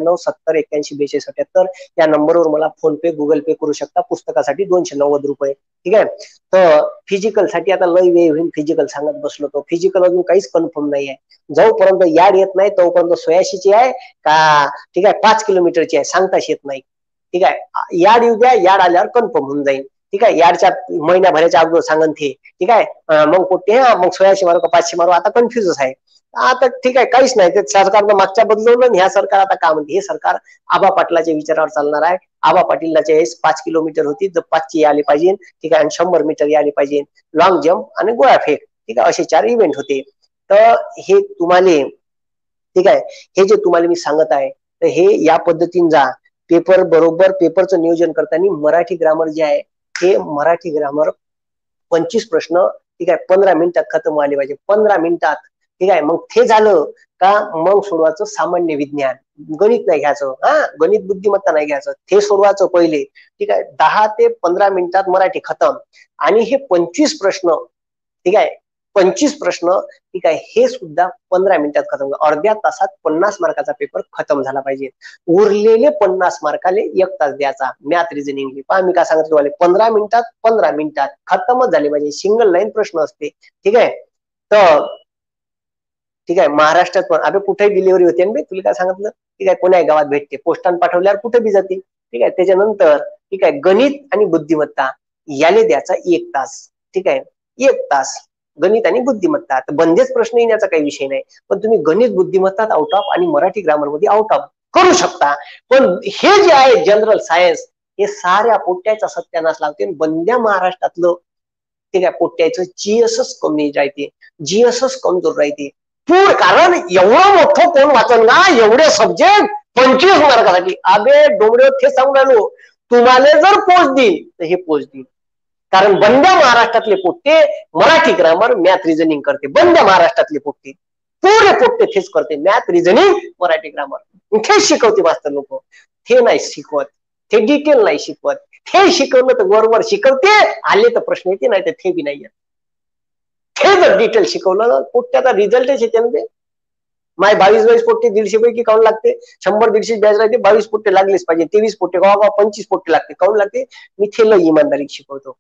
9970814278. या नंबरवर मला फोन पे, गुगल पे करू शकता. पुस्तकासाठी 290 रुपये, ठीक आहे. तर फिजिकल साठी आता लय वेळ होईल, फिजिकल सांगत बसलो तो. फिजिकल अजून काहीच कन्फर्म नाही आहे. जोपर्यंत याड येत नाही तोपर्यंत 86ची आहे का, ठीक आहे, 5 किलोमीटरची आहे सांगताच येत नाही, ठीक आहे. याड येऊ द्या, याड आल्यावर कन्फर्म होऊन जाईल, ठीक आहे. याडच्या महिन्याभराच्या अगोदर सांगन ते, ठीक आहे. मग कुठे मग 86 मारू का 500 मारू, आता कन्फ्युजच आहे आता, ठीक आहे. काहीच नाही, ते सरकारनं मागच्या बदलवलं, ह्या सरकार आता काय म्हणते. हे सरकार आबा पाटलाच्या विचारावर चालणार आहे. आबा पाटीलच्या वेळेस 5 किलोमीटर होती, तर 5ची आली पाहिजे, ठीक आहे. आणि 100 मीटर आली पाहिजे, लॉंग जम्प आणि गोळा फेक, ठीक आहे. असे 4 इव्हेंट होते. तर हे तुम्हाला, ठीक आहे, हे जे तुम्हाला मी सांगत आहे, तर हे या पद्धतीने जा. पेपर बरोबर, पेपरचं नियोजन करताना मराठी ग्रामर जे आहे, हे मराठी ग्रामर 25 प्रश्न, ठीक आहे, 15 मिनिटात खतम व्हायला पाहिजे, 15 मिनिटात, ठीक आहे. मग ते झालं का मग सोडवायचं सामान्य विज्ञान, गणित नाही घ्यायचं, गणित बुद्धिमत्ता नाही घ्यायचं, ते सोडवायचं पहिले, ठीक आहे. 10 ते 15 मिनिटात मराठी खतम. आणि हे 25 प्रश्न, ठीक आहे, 25 प्रश्न, ठीक आहे, हे सुद्धा 15 मिनिटात खतम. अर्ध्या तासात 50 मार्काचा पेपर खतम झाला पाहिजे. उरलेले 50 मार्काले 1 तास द्यायचा. मॅथ रिझनिंग पहा मी काय सांगतो तुम्हाला, 15 मिनिटात खतमच झाले पाहिजे. सिंगल लाईन प्रश्न असते, ठीक आहे. तर ठीक आहे, महाराष्ट्रात पण अबे कुठे डिलिव्हरी होते ना, तुला काय सांगितलं, ठीक आहे. कोण्या गावात भेटते, पोस्टान पाठवल्यावर कुठे बी जाते, ठीक आहे. त्याच्यानंतर, ठीक आहे, गणित आणि बुद्धिमत्ता याले द्यायचा 1 तास, ठीक आहे. 1 तास गणित आणि बुद्धिमत्ता. तर बंदेच प्रश्न येण्याचा काही विषय नाही, पण तुम्ही गणित बुद्धिमत्तात आउट ऑफ आणि मराठी ग्रामर मध्ये आउट ऑफ करू शकता. पण हे जे आहे जनरल सायन्स, हे साऱ्या पोट्याचा सत्यानाश लावते. बंद्या महाराष्ट्रातलं, ठीक आहे, पोट्याचं जीएसच कमी राहते, जीएसच कमजोर राहते. कारण एवढं मोठं कोण वाचन ना, एवढे सब्जेक्ट 25 मार्कासाठी. अबे डोंगरे ते सांगून राहिलो, तुम्हाला जर पोच देईल तर हे पोच देईल. कारण बंद्या महाराष्ट्रातले पोट्टे मराठी ग्रामर, मॅथ रिझनिंग करते. बंद्या महाराष्ट्रातले पोट्टे, पुरे पोट्टे तेच करते, मॅथ रिझनिंग, मराठी ग्रामर. तेच शिकवते मास्तर लोक. ते नाही शिकवत, ते डिटेल नाही शिकवत. हे शिकवलं तर वर शिकवते, आले तर प्रश्न येते, नाही तर ते बी नाही येत. हे जर डिटेल शिकवलं ना, पोट्ट्याचा रिझल्टच येते ना. ते माय 22 पोट्टे 150 पैकी काऊन लागते, 100-150 बॅच राहते, 22 पोट्टे लागलेच पाहिजे, 23 पोट्टे 25 पोट्टे लागते, काऊन लागते, मी थेल इमानदारी शिकवतो,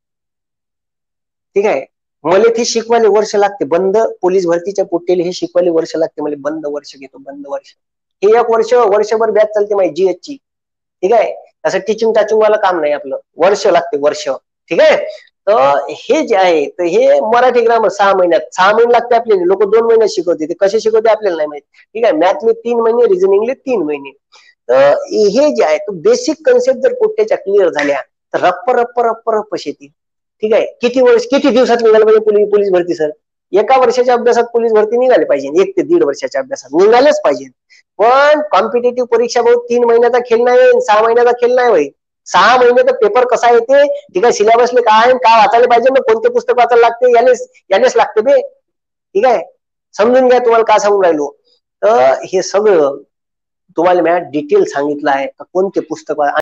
ठीक आहे. मला ते शिकवायला वर्ष लागते. बंद पोलीस भरतीच्या पोट्टेले हे शिकवायला वर्ष लागते. मला बंद वर्ष घेतो, बंद वर्ष. हे 1 वर्ष, वर्षभर बॅच चालते माझी जीएच ची, ठीक आहे. असं टीचिंग टाचिंग वाला काम नाही आपलं, वर्ष लागते, वर्ष, ठीक आहे. तर हे जे आहे, तर हे मराठी ग्रामर 6 महिन्यात, 6 महिने लागते आपल्याला. लोक 2 महिन्यात शिकवते, ते कसे शिकवते आपल्याला नाही माहिती, ठीक आहे. मॅथले 3 महिने, रिझनिंगले 3 महिने. तर हे जे आहे, बेसिक कन्सेप्ट जर पोट्ट्याच्या क्लिअर झाल्या तर रप्प शेती, ठीक आहे. किती दिवसात निघाले पाहिजे पोलीस भरती सर? 1 वर्षाच्या अभ्यासात पोलीस भरती निघाली पाहिजे, 1 ते 1.5 वर्षाच्या अभ्यासात निघालेच पाहिजे. पण कॉम्पिटेटिव्ह परीक्षा बहुत 3 महिन्याचा खेळ नाही, 6 महिन्याचा खेळ नाही होय. 6 महिने तर पेपर कसा येते, ठीक आहे, सिलेबसले काय काय वाचायला पाहिजे ना, कोणते पुस्तक वाचायला लागते, यानेच लागते बे. ठीक आहे, समजून घ्या तुम्हाला काय सांगून राहिलो. तर हे सगळं तुम्हाला मी डिटेल सांगितलं आहे, कोणते पुस्तक